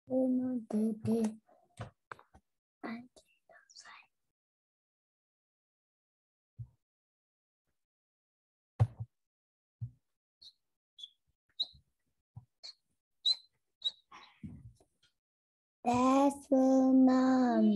Uno, dede. Senam.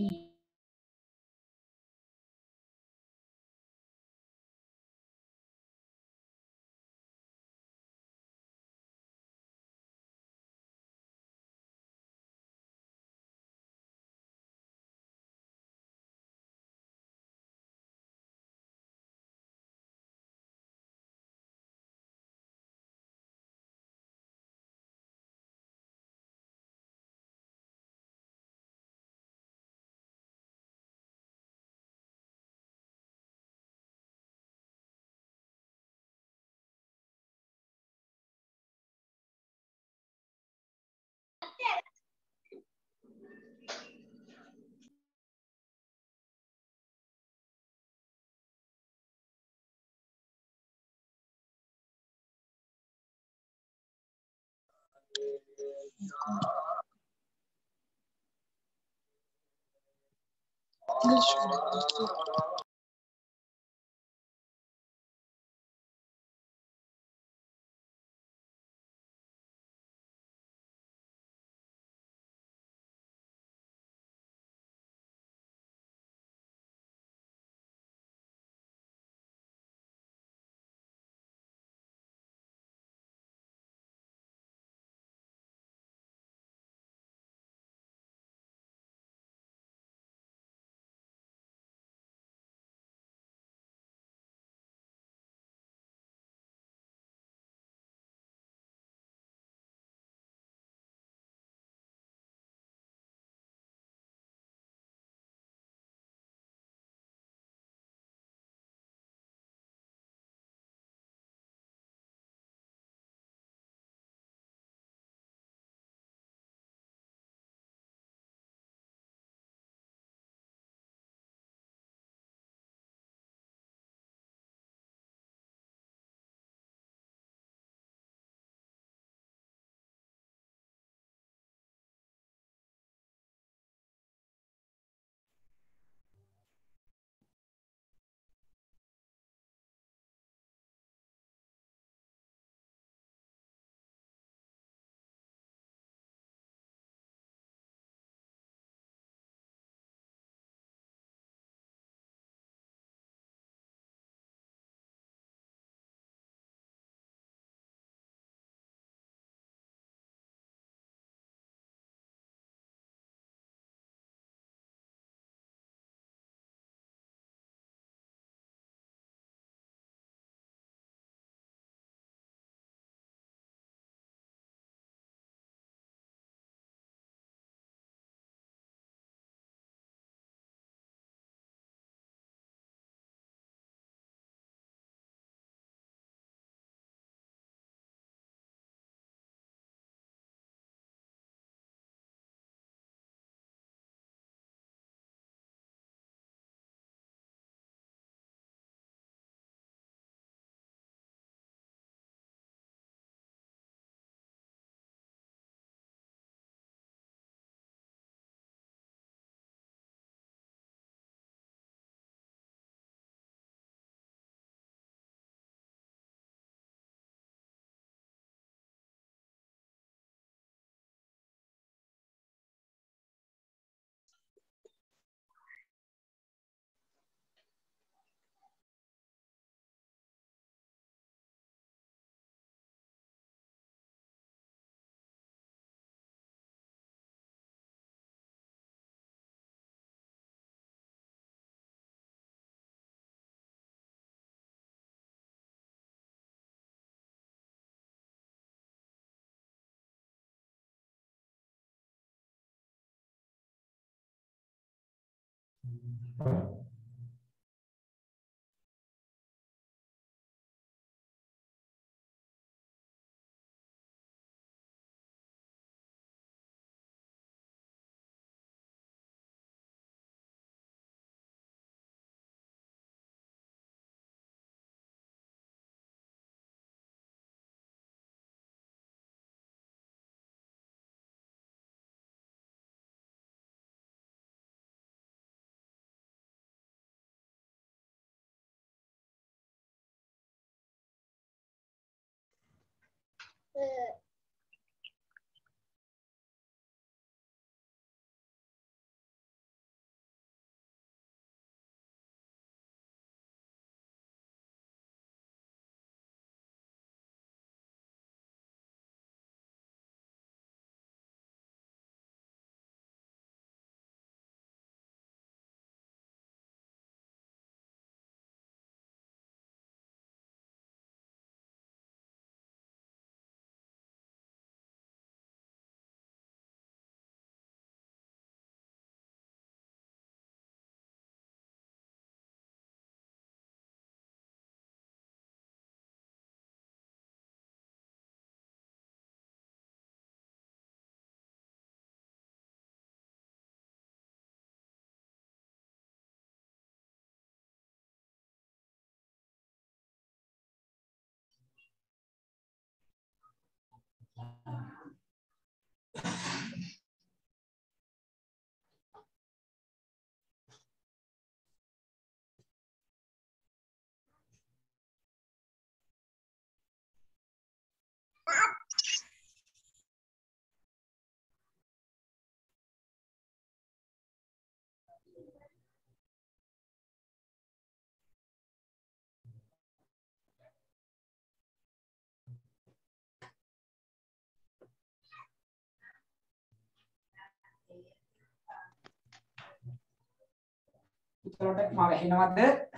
උත්තරට මාව ඇහෙනවද?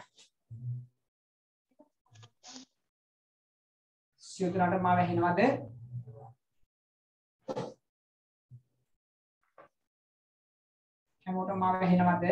සියුතුලට මාව ඇහෙනවද? හැමෝටම මාව ඇහෙනවද?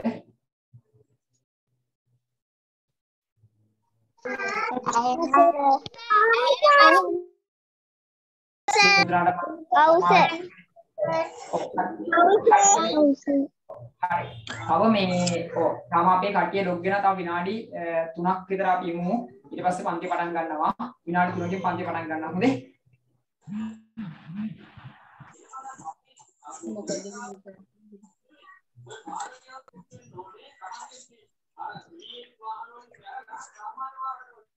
තව මේ තාම අපේ කට්ටිය ලොග් වෙනවා. තව විනාඩි 3ක් විතර අපි ඉමු. ඊට පස්සේ පන්ති පටන් ගන්නවා. විනාඩි 3කින් පන්ති පටන් ගන්නවා. හොඳේ.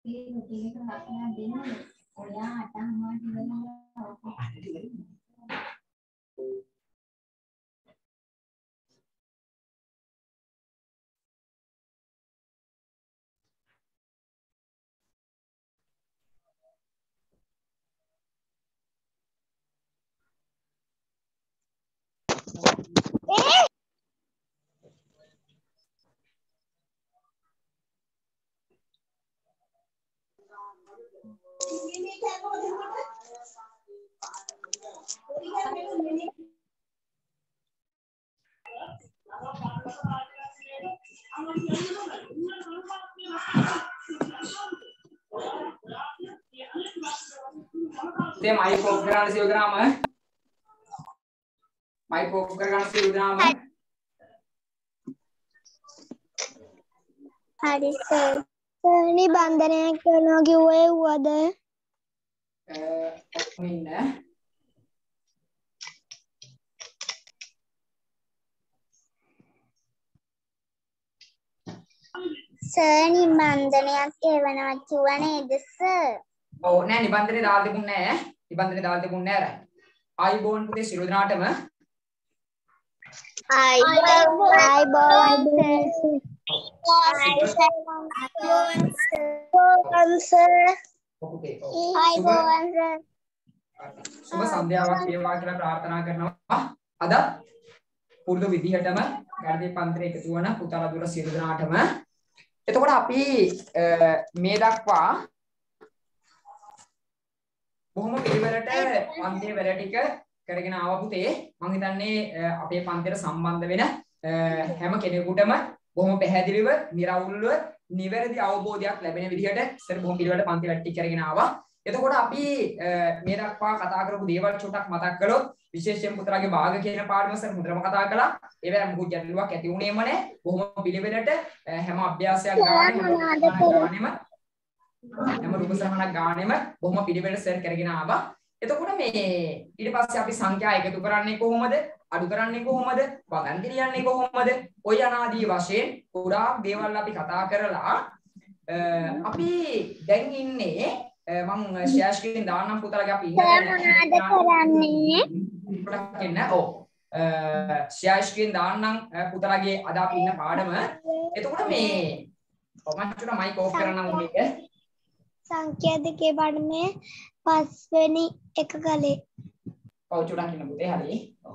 Tem mic off කරන්න සියලු දෙනාම mic off කරගන්න සියලු දෙනාම හරි සර් නිබන්ධනය කරනවා කිව්වේ වද ඉන්න සර් නිබන්ධනයක් එවනවා කිව්වා නේද සර්? ඔව් නෑ නිබන්ධනේ දාලා තිබුණේ නෑ නිබන්ධනේ දාලා තිබුණේ නෑ රයි ආයිබෝන් පුතේ සියලු දෙනාටම සුබ සන්ධ්‍යාවක් වේවා කියලා ප්‍රාර්ථනා කරනවා අද පුරුදු විදිහටම ගණිත පන්තිරේ එකතු වන පුතාලා දුර සියලු දෙනාටම එතකොට අපි මේ දක්වා බොහොම පිළිවෙලට පන්තියේ වැඩ ටික කරගෙන ආව පුතේ මම හිතන්නේ අපේ පන්තියට සම්බන්ධ වෙන හැම කෙනෙකුටම බොහොම පැහැදිලිව, නිර්වුල්ව, නිවැරදි අවබෝධයක් ලැබෙන විදිහට සර් බොහොම පිළිවෙලට පන්ති වැඩ ටික කරගෙන ආවා. එතකොට අපි මේ දක්වා කතා කරපු දේවල් චුට්ටක් මතක් කළොත් විශේෂයෙන් පුතලාගේ භාග කියන පාඩම සර් මුද්‍රම කතා කළා. ඒවැ මොකුත් ගැටලුවක් ඇති වුණේම නැහැ. බොහොම පිළිවෙලට හැම අභ්‍යාසයක් ගානෙම හැම රූපසහනක් ගානෙම බොහොම පිළිවෙලට සර් කරගෙන ආවා. එතකොට මේ ඊට පස්සේ අපි සංඛ්‍යා එකතු කරන්නේ කොහොමද? අඩු කරන්නේ කොහොමද? වගන්ති ලියන්නේ කොහොමද? ඔය අනාදී වශයෙන් ගොඩාක් දේවල් අපි කතා කරලා අපි දැන් ඉන්නේ මම ෂෙයා ස්ක්‍රීන් දාන්නම් පුතාලගේ අපි ඉන්න ඔව් ෂෙයා ස්ක්‍රීන් දාන්නම් පුතාලගේ අද අපි ඉන්න පාඩම. එතකොට මේ කොමන්ට් මයික් ඕෆ් කරන්න මේක සංඛ්‍යා දෙකේ පාඩමේ 5 වෙනි එක කලේ. ඔව් චුට්ටක් ඉන්න පුතේ හරි.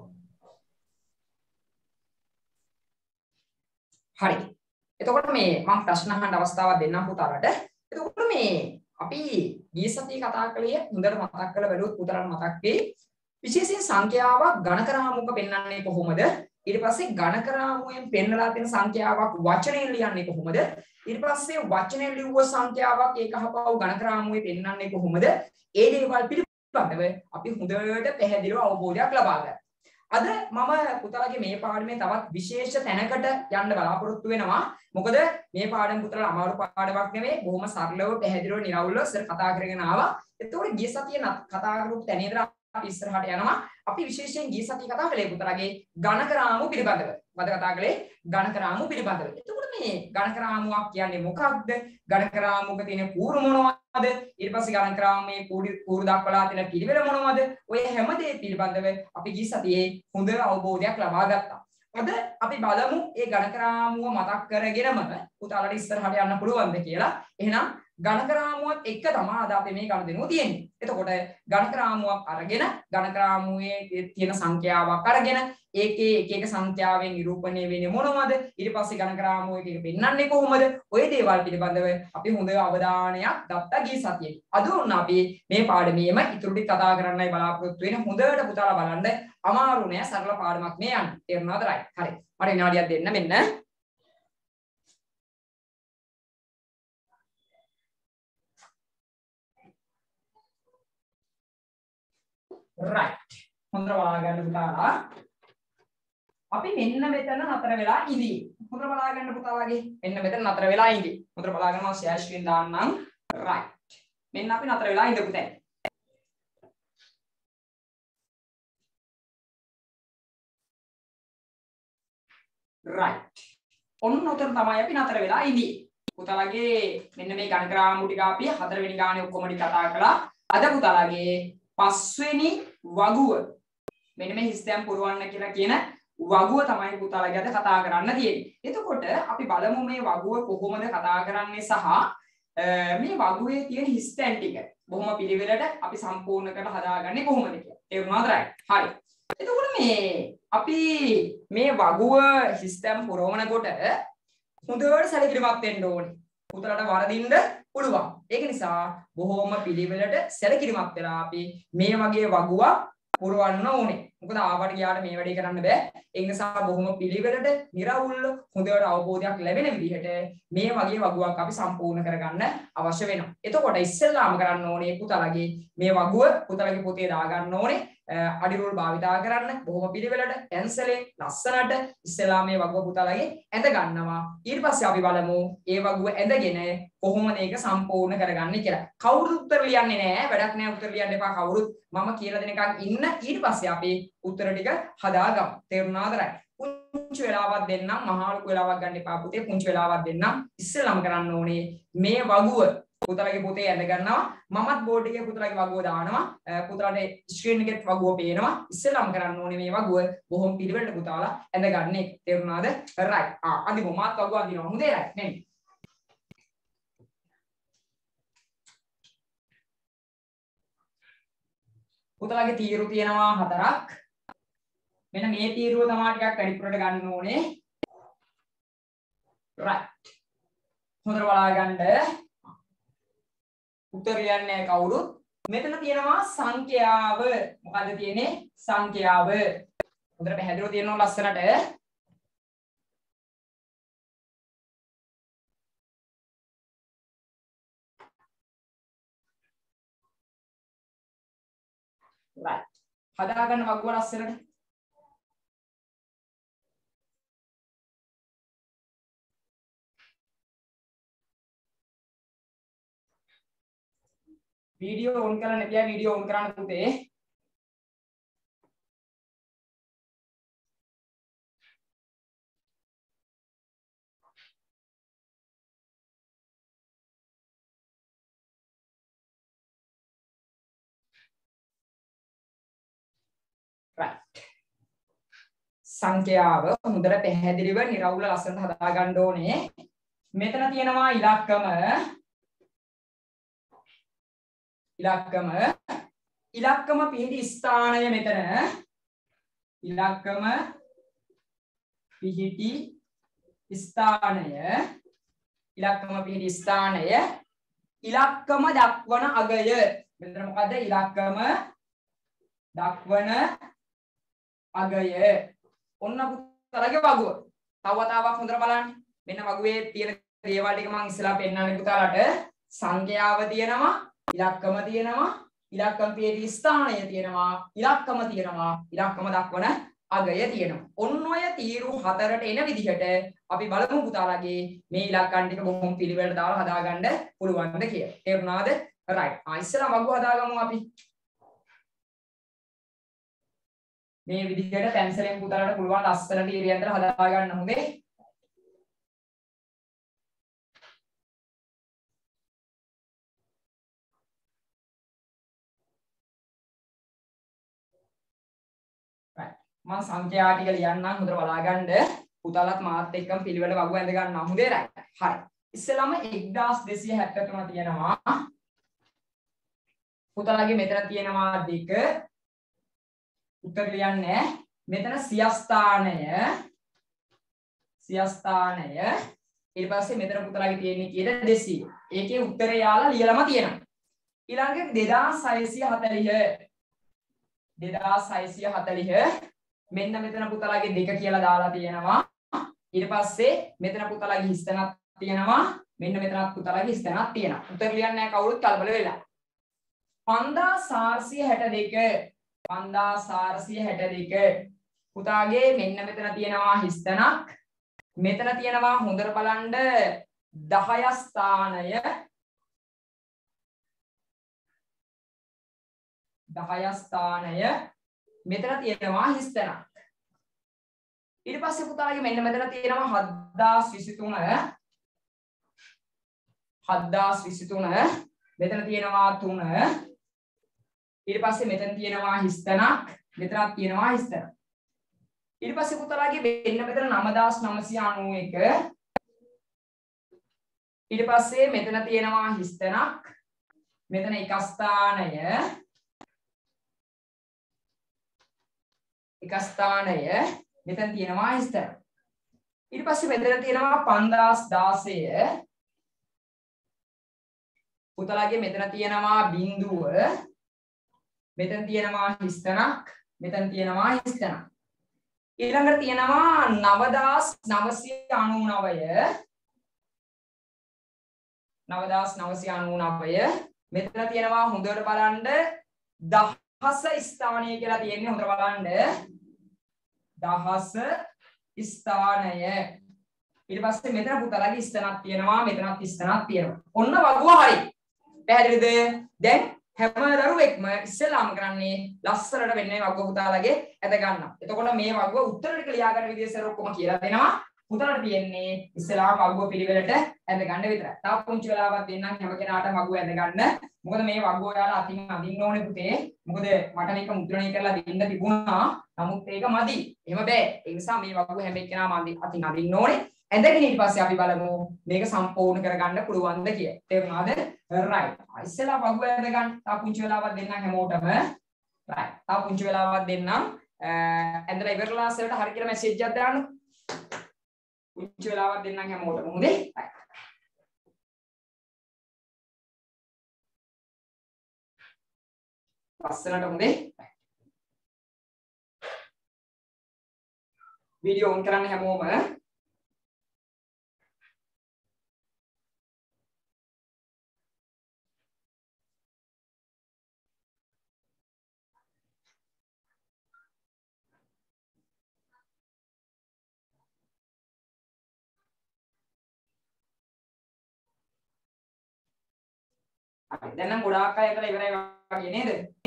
හරි. එතකොට මේ මම ප්‍රශ්න අහන්න අවස්ථාවක් දෙන්නම් පුතාලට. එතකොට මේ අපි ගිය සතියේ කතා කළේ හොඳට මතක් කරලා බලුවොත් පුතාලට මතක් වෙයි. විශේෂයෙන් සංඛ්‍යාවක් ගණක රාමුවක පෙන්වන්නේ කොහොමද? ඊට පස්සේ ගණක රාමුවෙන් පෙන්වලා තියෙන සංඛ්‍යාවක් වචනයෙන් ලියන්නේ කොහොමද? ඊට පස්සේ වචනයෙන් ලියුව සංඛ්‍යාවක් ඒකහපව ගණක රාමුවේ පෙන්වන්නේ කොහොමද? ඒ දේවල් පිළිබඳව අපි හොඳට පැහැදිලිව අවබෝධයක් ලබා ගන්නවා. අද මම පුතාලගේ මේ පාඩමේ තවත් විශේෂ තැනකට යන්න බලාපොරොත්තු වෙනවා. මොකද මේ පාඩම පුතාලා අමාරු පාඩමක් නෙවෙයි. බොහොම සරලව පැහැදිලිව නිරවුල්ව සර් කතා කරගෙන ආවා. එතකොට ගිය සතියේ කතා කරපු තැන ඉඳලා අපි ඉස්සරහට යනවා. අපි විශේෂයෙන් ගිය සතියේ කතා කළේ පුතාලගේ ගණක රාමු පිළිබඳව. මම කතා කළේ ගණක රාමු පිළිබඳව. එතකොට මේ ගණක රාමුවක් කියන්නේ මොකක්ද? ගණක රාමුවක තියෙන කූරු මොනවද? ඊට පස්සේ ගණක රාමුවේ කූරු දක්වලා තියෙන පිළිවෙල මොනවද? ඔය හැම දේ පිළිබඳව අපි ගිය සතියේ හොඳ අවබෝධයක් ලබා ගත්තා. අද අපි බලමු මේ ගණක රාමුව මතක් කරගෙනම පුතාලට ඉස්සරහට යන්න පුළුවන්ද කියලා. එහෙනම් ගණක රාමුවත් එක්ක තමයි අද අපි මේ ගණදෙනුව තියෙන්නේ. එතකොට ගණක රාමුවක් අරගෙන ගණක රාමුවේ තියෙන සංඛ්‍යාවක් අරගෙන ඒකේ එක එක සංඛ්‍යාවෙන් නිරූපණය වෙන්නේ මොනවද? ඊට පස්සේ ගණක රාමුව එක එක පෙන්වන්නේ කොහොමද? ඔය දේවල් පිළිබඳව අපි හොඳ අවධානයක් ගත්තා ගිය සතියේ. අද උන්න අපි මේ පාඩමේම ඉතුරු ටික කතා කරන්නයි බලාපොරොත්තු වෙන්නේ. හොඳට පුතාලා බලන්න අමාරු නෑ සරල පාඩමක් මේ යන්නේ. තේරුණාද? රයිට්. හරි. මට විනාඩියක් දෙන්න මෙන්න. right හොඳට බලා ගන්න පුතාලා අපි මෙන්න මෙතන නතර වෙලා ඉඳී හොඳට බලා ගන්න පුතාලාගේ මෙන්න මෙතන නතර වෙලා ඉඳී හොඳට බලා ගන්න මම ෂෙයා ස්ක්‍රීන් දාන්නම් right මෙන්න අපි නතර වෙලා ඉඳපු තැන right ඔන්න උතන තමයි අපි නතර වෙලා ඉඳී පුතාලගේ මෙන්න මේ ගණක රාමු ටික අපි 4 වෙනි ගානේ ඔක්කොම ටික කතා කළා. අද පුතාලගේ 5 වෙනි වගුව මෙන්න මේ හිස්තැන් පුරවන්න කියලා කියන වගුව තමයි පුතාලගේ අද කතා කරන්න තියෙන්නේ. එතකොට අපි බලමු මේ වගුව කොහොමද කතා කරන්නේ සහ මේ වගුවේ තියෙන හිස්තැන් ටික බොහොම පිළිවෙලට අපි සම්පූර්ණ කරලා හදාගන්නේ කොහොමද කියලා. තේරුණාද? හරි. එතකොට මේ අපි මේ වගුව හිස්තැන් පුරවනකොට හොඳට සැලකිලිමත් වෙන්න ඕනේ. පුතලට වරදින්න පුළුවන්. ඒක නිසා බොහොම පිළිවෙලට සැලකිලිමත් වෙලා අපි මේ වගේ වගුවක් පුරවන්න ඕනේ. මොකද ආවට ගියාට මේ වැඩේ කරන්න බෑ. ඒ නිසා බොහොම පිළිවෙලට, निराවුල්ව හොඳට අවබෝධයක් ලැබෙන විදිහට මේ වගේ වගුවක් අපි සම්පූර්ණ කරගන්න අවශ්‍ය වෙනවා. එතකොට ඉස්සෙල්ලාම කරන්න ඕනේ පුතලගේ මේ වගුව පුතලගේ පොතේ දාගන්න ඕනේ. අඩිරුල් භාවිතා කරන්න බොහොම පිළිවෙලට පැන්සලෙන් ලස්සනට ඉස්සෙල්ලා මේ වගුව පුතලගේ ඇඳ ගන්නවා. ඊට පස්සේ අපි බලමු ඒ වගුව ඇඳගෙන කොහොමද ඒක සම්පූර්ණ කරගන්නේ කියලා. කවුරුත් උත්තර ලියන්නේ නැහැ. වැඩක් නැහැ උත්තර ලියන්න එපා කවුරුත්. මම කියලා දෙන එකක් ඉන්න. ඊට පස්සේ අපි උත්තර ටික හදාගමු. තේරුණාද? පුංචි වෙලාවක් දෙන්නම්, මහා ලොකු වෙලාවක් ගන්න එපා පුතේ. පුංචි වෙලාවක් දෙන්නම්. ඉස්සෙල්ලාම කරන්න ඕනේ මේ වගුව පුතලගේ පොතේ ඇඳ ගන්නවා. මමත් බෝඩ් එකේ පුතලගේ වගුව දානවා. පුතලට ස්ක්‍රීන් එකෙත් වගුව පේනවා. ඉස්සෙල්ලාම කරන්න ඕනේ මේ වගුව බොහොම පිළිවෙලට පුතාලා ඇඳ ගන්න එක. තේරුණාද? රයිට්. අඳිමු. මාත් වගුව අඳිනවා. හොඳේ රයිට්. නෙමෙයි. පුතලගේ තීරු තියෙනවා 4ක්. මෙන්න මේ තීරුව තමයි ටිකක් වැඩිපුරට ගන්න ඕනේ. රයිට්. හොඳට බලා ගන්න. උත්තර ලියන්නේ කවුරුත්. මෙතන තියෙනවා සංඛ්‍යාව. මොකද්ද තියෙන්නේ? සංඛ්‍යාව. හොඳට පැහැදිලිව තියෙනවා ලස්සනට. right. හදාගන්න වගුව ලස්සනට. वीडियो ऑन करना नहीं, वीडियो ऑन कराना पुते right. සංඛ්‍යාව හොඳට පැහැදිලිව නිරවුල ලස්සනට හදා ගන්න ඕනේ. මෙතන තියෙනවා ඉලක්කම පිහිටි ස්ථානය මෙතන. ඉලක්කම පිහිටි ස්ථානය. ඉලක්කම පිහිටි ස්ථානය. ඉලක්කම දක්වන අගය. මෙතන මොකද? ඉලක්කම දක්වන අගය. ඔන්න පුතාලගේ වගුව. තව වතාවක් හොඳට බලන්න. මෙන්න වගුවේ තියෙන දේවල් ටික මම ඉස්සලා පෙන්නන්නේ පුතාලට. සංඛ්‍යාව තියෙනවා, ඉලක්කම තියෙනවා, ඉලක්කම පිහිටි ස්ථානය තියෙනවා, ඉලක්කම තියෙනවා, ඉලක්කම දක්වන අගය තියෙනවා. ඔන්න ඔය තීරු 4ට එන විදිහට අපි බලමු පුතාලගේ මේ ඉලක්කම් ටික බොහොම පිළිවෙලට දාලා හදාගන්න පුළුවන්ද කියලා. තේරුණාද? රයිට්. ඉස්සලා වගුව හදාගමු අපි. මේ විදිහට පැන්සලෙන් පුතාලට පුළුවන් ලස්සනට ඉරියන්තර හදා ගන්න හොඳේ. මම සංඛ්‍යා ටික ලියන්නම් හොඳට බලා ගන්න. පුතාලත් මාත් එක්කම පිළිවෙල වගුව ඇඳ ගන්නවා. හොඳේ රයිට්. හරි. ඉස්සෙල්ලාම 1273 තියෙනවා. පුතාලගේ මෙතන තියෙනවා 2. උත්තර ලියන්නේ. මෙතන සියස්ථානය. ඊට පස්සේ මෙතන පුතාලගේ තියෙන්නේ කීයද? 200. ඒකේ උත්තරය යාලා ලියලම තියෙනවා. ඊළඟට 2640 මෙන්න මෙතන පුතාලගේ 2 කියලා දාලා තියෙනවා. ඊට පස්සේ මෙතන පුතාලගේ හිස්තැනක් තියෙනවා. මෙන්න මෙතනත් පුතාලගේ හිස්තැනක් තියෙනවා. උත්තර ලියන්නේ නැහැ කවුරුත් කලබල වෙලා. 5462 පුතාගේ මෙන්න මෙතන තියෙනවා හිස්තැනක්. මෙතන තියෙනවා හොඳට බලන්න 10 ස්ථානය. 10 ස්ථානය. මෙතන තියෙනවා හිස්තැනක්. ඊට පස්සේ පුතාලගේ මෙන්න මෙතන තියෙනවා 7023. 7023 මෙතන තියෙනවා 3 ඊට පස්සේ මෙතන තියෙනවා හිස්තනක් මෙතනක් තියෙනවා හිස්තනක් ඊට පස්සේ පුතලාගේ වෙන්න මෙතන 9991 ඊට පස්සේ මෙතන තියෙනවා හිස්තනක් මෙතන එක ස්ථානය මෙතන තියෙනවා හිස්තනක් ඊට පස්සේ මෙතන තියෙනවා 5016 පුතලාගේ මෙතන තියෙනවා බිඳුව මෙතන තියෙනවා හිස්තනක් මෙතන තියෙනවා හිස්තනක් ඊළඟට තියෙනවා 9999 මෙතන තියෙනවා හොඳට බලන්න දහස ස්ථානය කියලා තියෙන්නේ හොඳට බලන්න දහස ස්ථානය ඊට පස්සේ මෙතන පුතලාගේ ස්ථනක් තියෙනවා මෙතනත් ස්ථනක් තියෙනවා ඔන්න වගුව හරි පැහැදිලිද දැන් හැම දරුවෙක්ම ඉස්සෙල්ලාම කරන්නේ ලස්සනට වෙන්නේ වගුව පුතාලගේ ඇද ගන්න. එතකොට මේ වගුව උත්තර ටික ලියා ගන්න විදිය සර් ඔක්කොම කියලා දෙනවා. පුතාලට තියෙන්නේ ඉස්සෙල්ලාම වගුව පිළිවෙලට ඇද ගන්න විතරයි. තාම පුංචි වෙලාවක් දෙන්නම් හැම කෙනාටම වගුව ඇද ගන්න. මොකද මේ වගුව ඔයාලා අතින් අදින්න ඕනේ පුතේ. මොකද මට මේක මුද්‍රණය කරලා දෙන්න තිබුණා. නමුත් ඒක මදි. එහෙම බෑ. ඒ නිසා මේ වගුව හැම එක්කෙනාම අතින් අදින්න ඕනේ. ඇඳගෙන ඊට පස්සේ අපි බලමු මේක සම්පූර්ණ කරගන්න පුළුවන්ද කියලා. තේරුණාද? right. ඉස්සෙල්ලා වගුව ඇඳ ගන්න. තා පුංචි වෙලාවක් දෙන්නම් හැමෝටම. right. තා පුංචි වෙලාවක් දෙන්නම්. ඇඳලා ඉවරලා සර්ට හරි කියලා මැසේජ් එකක් දාන්න. පුංචි වෙලාවක් දෙන්නම් හැමෝටම. හොඳේ? right. ලස්සනට හොඳේ? වීඩියෝ ඔන් කරන්න හැමෝම දැන් නම් ගොඩාක් අය කරලා ඉවරයි වගේ නේද?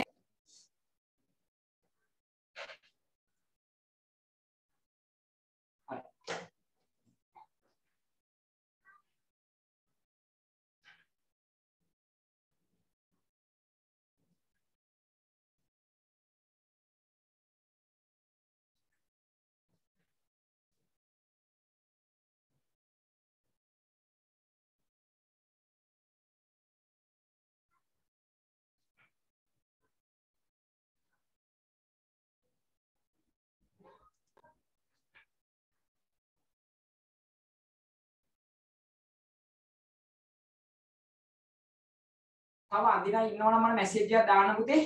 තව අඳිනා ඉන්නවනම් මම මැසේජ් එකක් දාන්න පුතේ.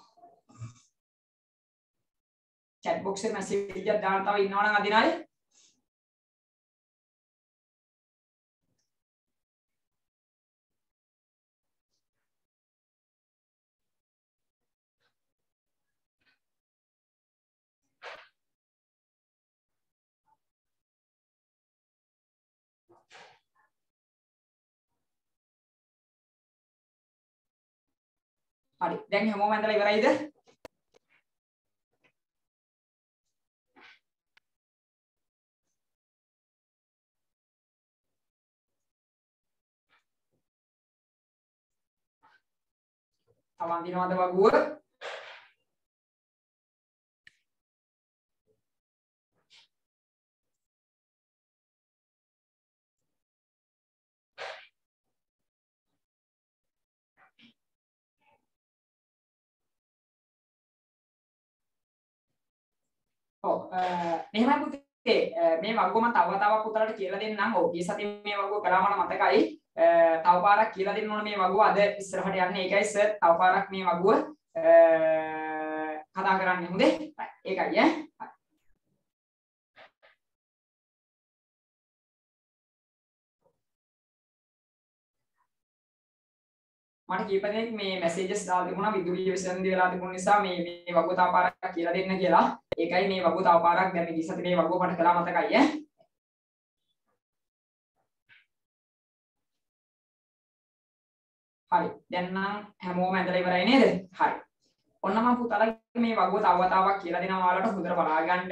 chat box එකේ මැසේජ් එකක් දාන්න තව ඉන්නවනම් අඳිනායි. හරි දැන් හැමෝම ඇඳලා ඉවරයිද? තව අඳිනවද වගුව? මෙහෙමයි පුතේ මේ වගුව මම තව පුතාලට කියලා දෙන්නම්. ඔව් ඊ සතියේ මේ වගුව කළා මට මතකයි. තව පාරක් කියලා දෙන්න ඕනේ මේ වගුව අද ඉස්සරහට යන්නේ. ඒකයි සර් තව පාරක් මේ වගුව කතා කරන්නේ. හොඳේ? ඒකයි ඈ. මට කීප දෙනෙක් මේ මැසේජස් දාලා තිබුණා විදුලිය විසන්දි වෙලා තිබුණ නිසා මේ වගුව තව පාරක් කියලා දෙන්න කියලා. ඒකයි මේ වගුව තව පාරක් දැන් මේ ඉස්සත් මේ වගුව මට කළා මතකයි ඈ. හරි. දැන් නම් හැමෝම ඇඳලා ඉවරයි නේද? හරි. ඔන්න මම පුතාලගේ මේ වගුව තව වතාවක් කියලා දෙනවා ඔයාලට හොඳට බලා ගන්න.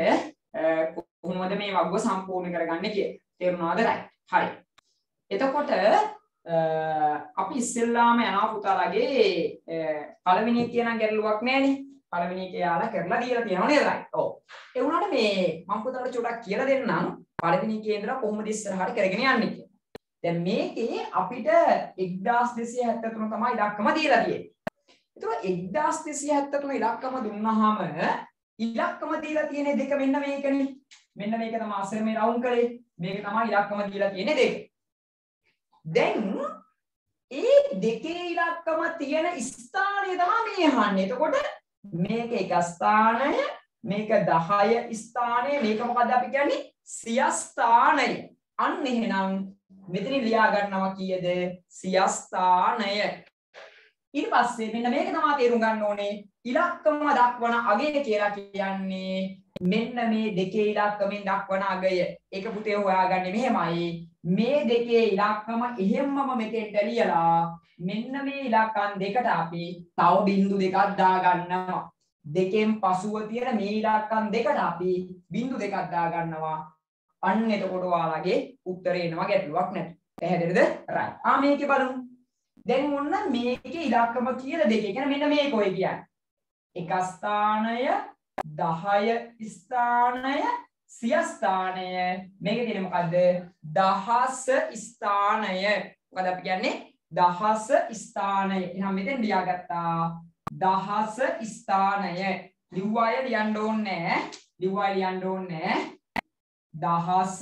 කොහොමද මේ වගුව සම්පූර්ණ කරගන්නේ කියලා. තේරුණාද? right. හරි. එතකොට අපි ඉස්සෙල්ලාම යනවා පුතාලගේ පළවෙනි එක කියන ගැටලුවක් නෑනේ. පළවෙනි එක යාලා කරලා දීලා තියෙනවා නේද? රයිට්. ඔව්. ඒ වුණාට මේ මම පුතාලට චුට්ටක් කියලා දෙන්නම්. පළවෙනි එකේ ඉඳලා කොහොමද ඉස්සරහට කරගෙන යන්නේ කියලා. දැන් මේකේ අපිට 1273 තමයි ඉලක්කම දීලා තියෙන්නේ. ඒතකොට 1273 ඉලක්කම දුන්නාම ඉලක්කම දීලා තියෙන දෙක මෙන්න මේකනේ. මෙන්න මේක තමයි අසර මේ රවුන්ඩ් කරේ. මේක තමයි ඉලක්කම දීලා තියෙන දෙක. දැන් ඒ දෙකේ ඉලක්කම තියෙන ස්ථානය තමයි මේ අහන්නේ. එතකොට මේක එක ස්ථානය, මේක 10 ස්ථානය, මේක මොකද්ද අපි කියන්නේ? සිය ස්ථානය. අන්න එහෙනම් මෙතනින් ලියා ගන්නවා කීයද? සිය ස්ථානය. ඊට පස්සේ මෙන්න මේක තමයි තේරුම් ගන්න ඕනේ. ඉලක්කම දක්වන අගය කියලා කියන්නේ මෙන්න මේ දෙකේ ඉලක්කමෙන් දක්වන අගය. ඒක පුතේ හොයාගන්නේ මෙහෙමයි. මේ දෙකේ ඉලක්කම එහෙම්මම මෙතෙන්ට ලියලා මෙන්න මේ ඉලක්කම් දෙකට අපි තව බිංදු දෙකක් දාගන්නවා. දෙකෙන් පසුව තියෙන මේ ඉලක්කම් දෙකට අපි බිංදු දෙකක් දාගන්නවා. අන්න එතකොට ඔයාලගේ උත්තරේ එනවා ගැටලුවක් නැති. පැහැදිලිද? රයිට්. මේකේ බලමු. දැන් ඔන්න මේකේ ඉලක්කම කියලා දෙකේ. කියන්නේ මෙන්න මේක ඔය කියන්නේ. එක ස්ථානය, 10 ස්ථානය, සිය ස්ථානය. මේකේ තියෙන්නේ මොකද්ද? දහස ස්ථානය. මොකද අපි කියන්නේ? දහස ස්ථානය. එහෙනම් මෙතෙන් ලියාගත්තා. දහස ස්ථානය. ලිව්වාය ලියන්න ඕනේ නැහැ. ලිව්වාය ලියන්න ඕනේ නැහැ. දහස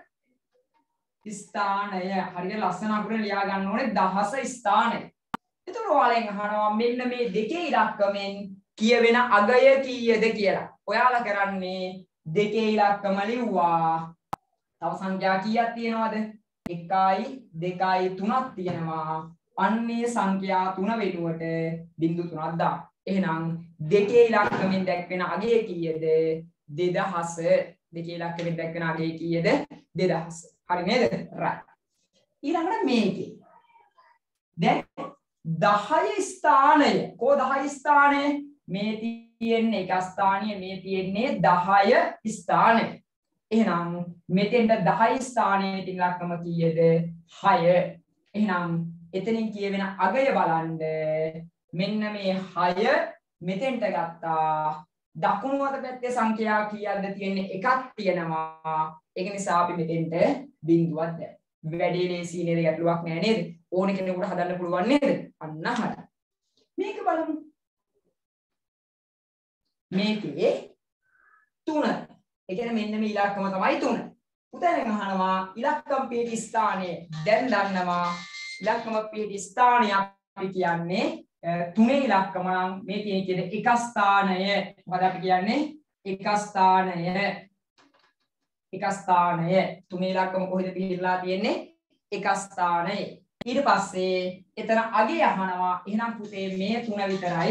ස්ථානය. හරියට ලස්සන අකුරෙන් ලියා ගන්න ඕනේ දහස ස්ථානය. ඒතකොට ඔයාලෙන් අහනවා මෙන්න මේ දෙකේ ඉලක්කමෙන් කියවෙන අගය කීයද කියලා. ඔයාලා කරන්නේ දෙකේ ඉලක්කම ලිව්වා. තව සංඛ්‍යා කීයක් තියෙනවද? 1යි 2යි 3ක් තියෙනවා. අන්නේ සංඛ්‍යා 3 වෙනුවට බිංදු 3ක් දාන්න. එහෙනම් දෙකේ ඉලක්කමෙන් දැක්වෙන අගය කීයද? 2000. දෙකේ ඉලක්කමෙන් දැක්වෙන අගය කීයද? 2000. හරි නේද? right. ඊළඟට මේකේ. දැන් 10 ස්ථානය. කො 10 ස්ථානය? මේ තියෙන්නේ එක ස්ථානය, මේ තියෙන්නේ 10 ස්ථානය. එහෙනම් මෙතෙන්ට 10 ස්ථානයේ ඉලක්කම කීයද? 6. එහෙනම් එතනින් කියවෙන අගය බලන්න. මෙන්න මේ 6 මෙතෙන්ට ගත්තා. දකුණු අත පැත්තේ සංඛ්‍යා කීයක්ද තියෙන්නේ? එකක් තියෙනවා. ඒක නිසා අපි මෙතෙන්ට බිංදුවක් දැම්මා. වැඩි ලේසි නේද? ගැටලුවක් නෑ නේද? ඕන කෙනෙකුට හදන්න පුළුවන් නේද? අන්න හරි. මේක බලමු. මේකේ 3. ඒ කියන්නේ මෙන්න මේ ඉලක්කම තමයි 3. උතෙන් අහනවා ඉලක්කම් පිටි ස්ථානයේ දැන් දන්නවා ඉලක්කම පිටි ස්ථානය අපි කියන්නේ 3 ඉලක්කම නම් මේ තියෙන්නේ එක ස්ථානය. මොකද අපි කියන්නේ එක ස්ථානය. එක ස්ථානය. 3 ඉලක්කම කොහෙද පිළිලා තියෙන්නේ? එක ස්ථානය. ඊට පස්සේ එතන අගය අහනවා. එහෙනම් පුතේ මේ 3 විතරයි.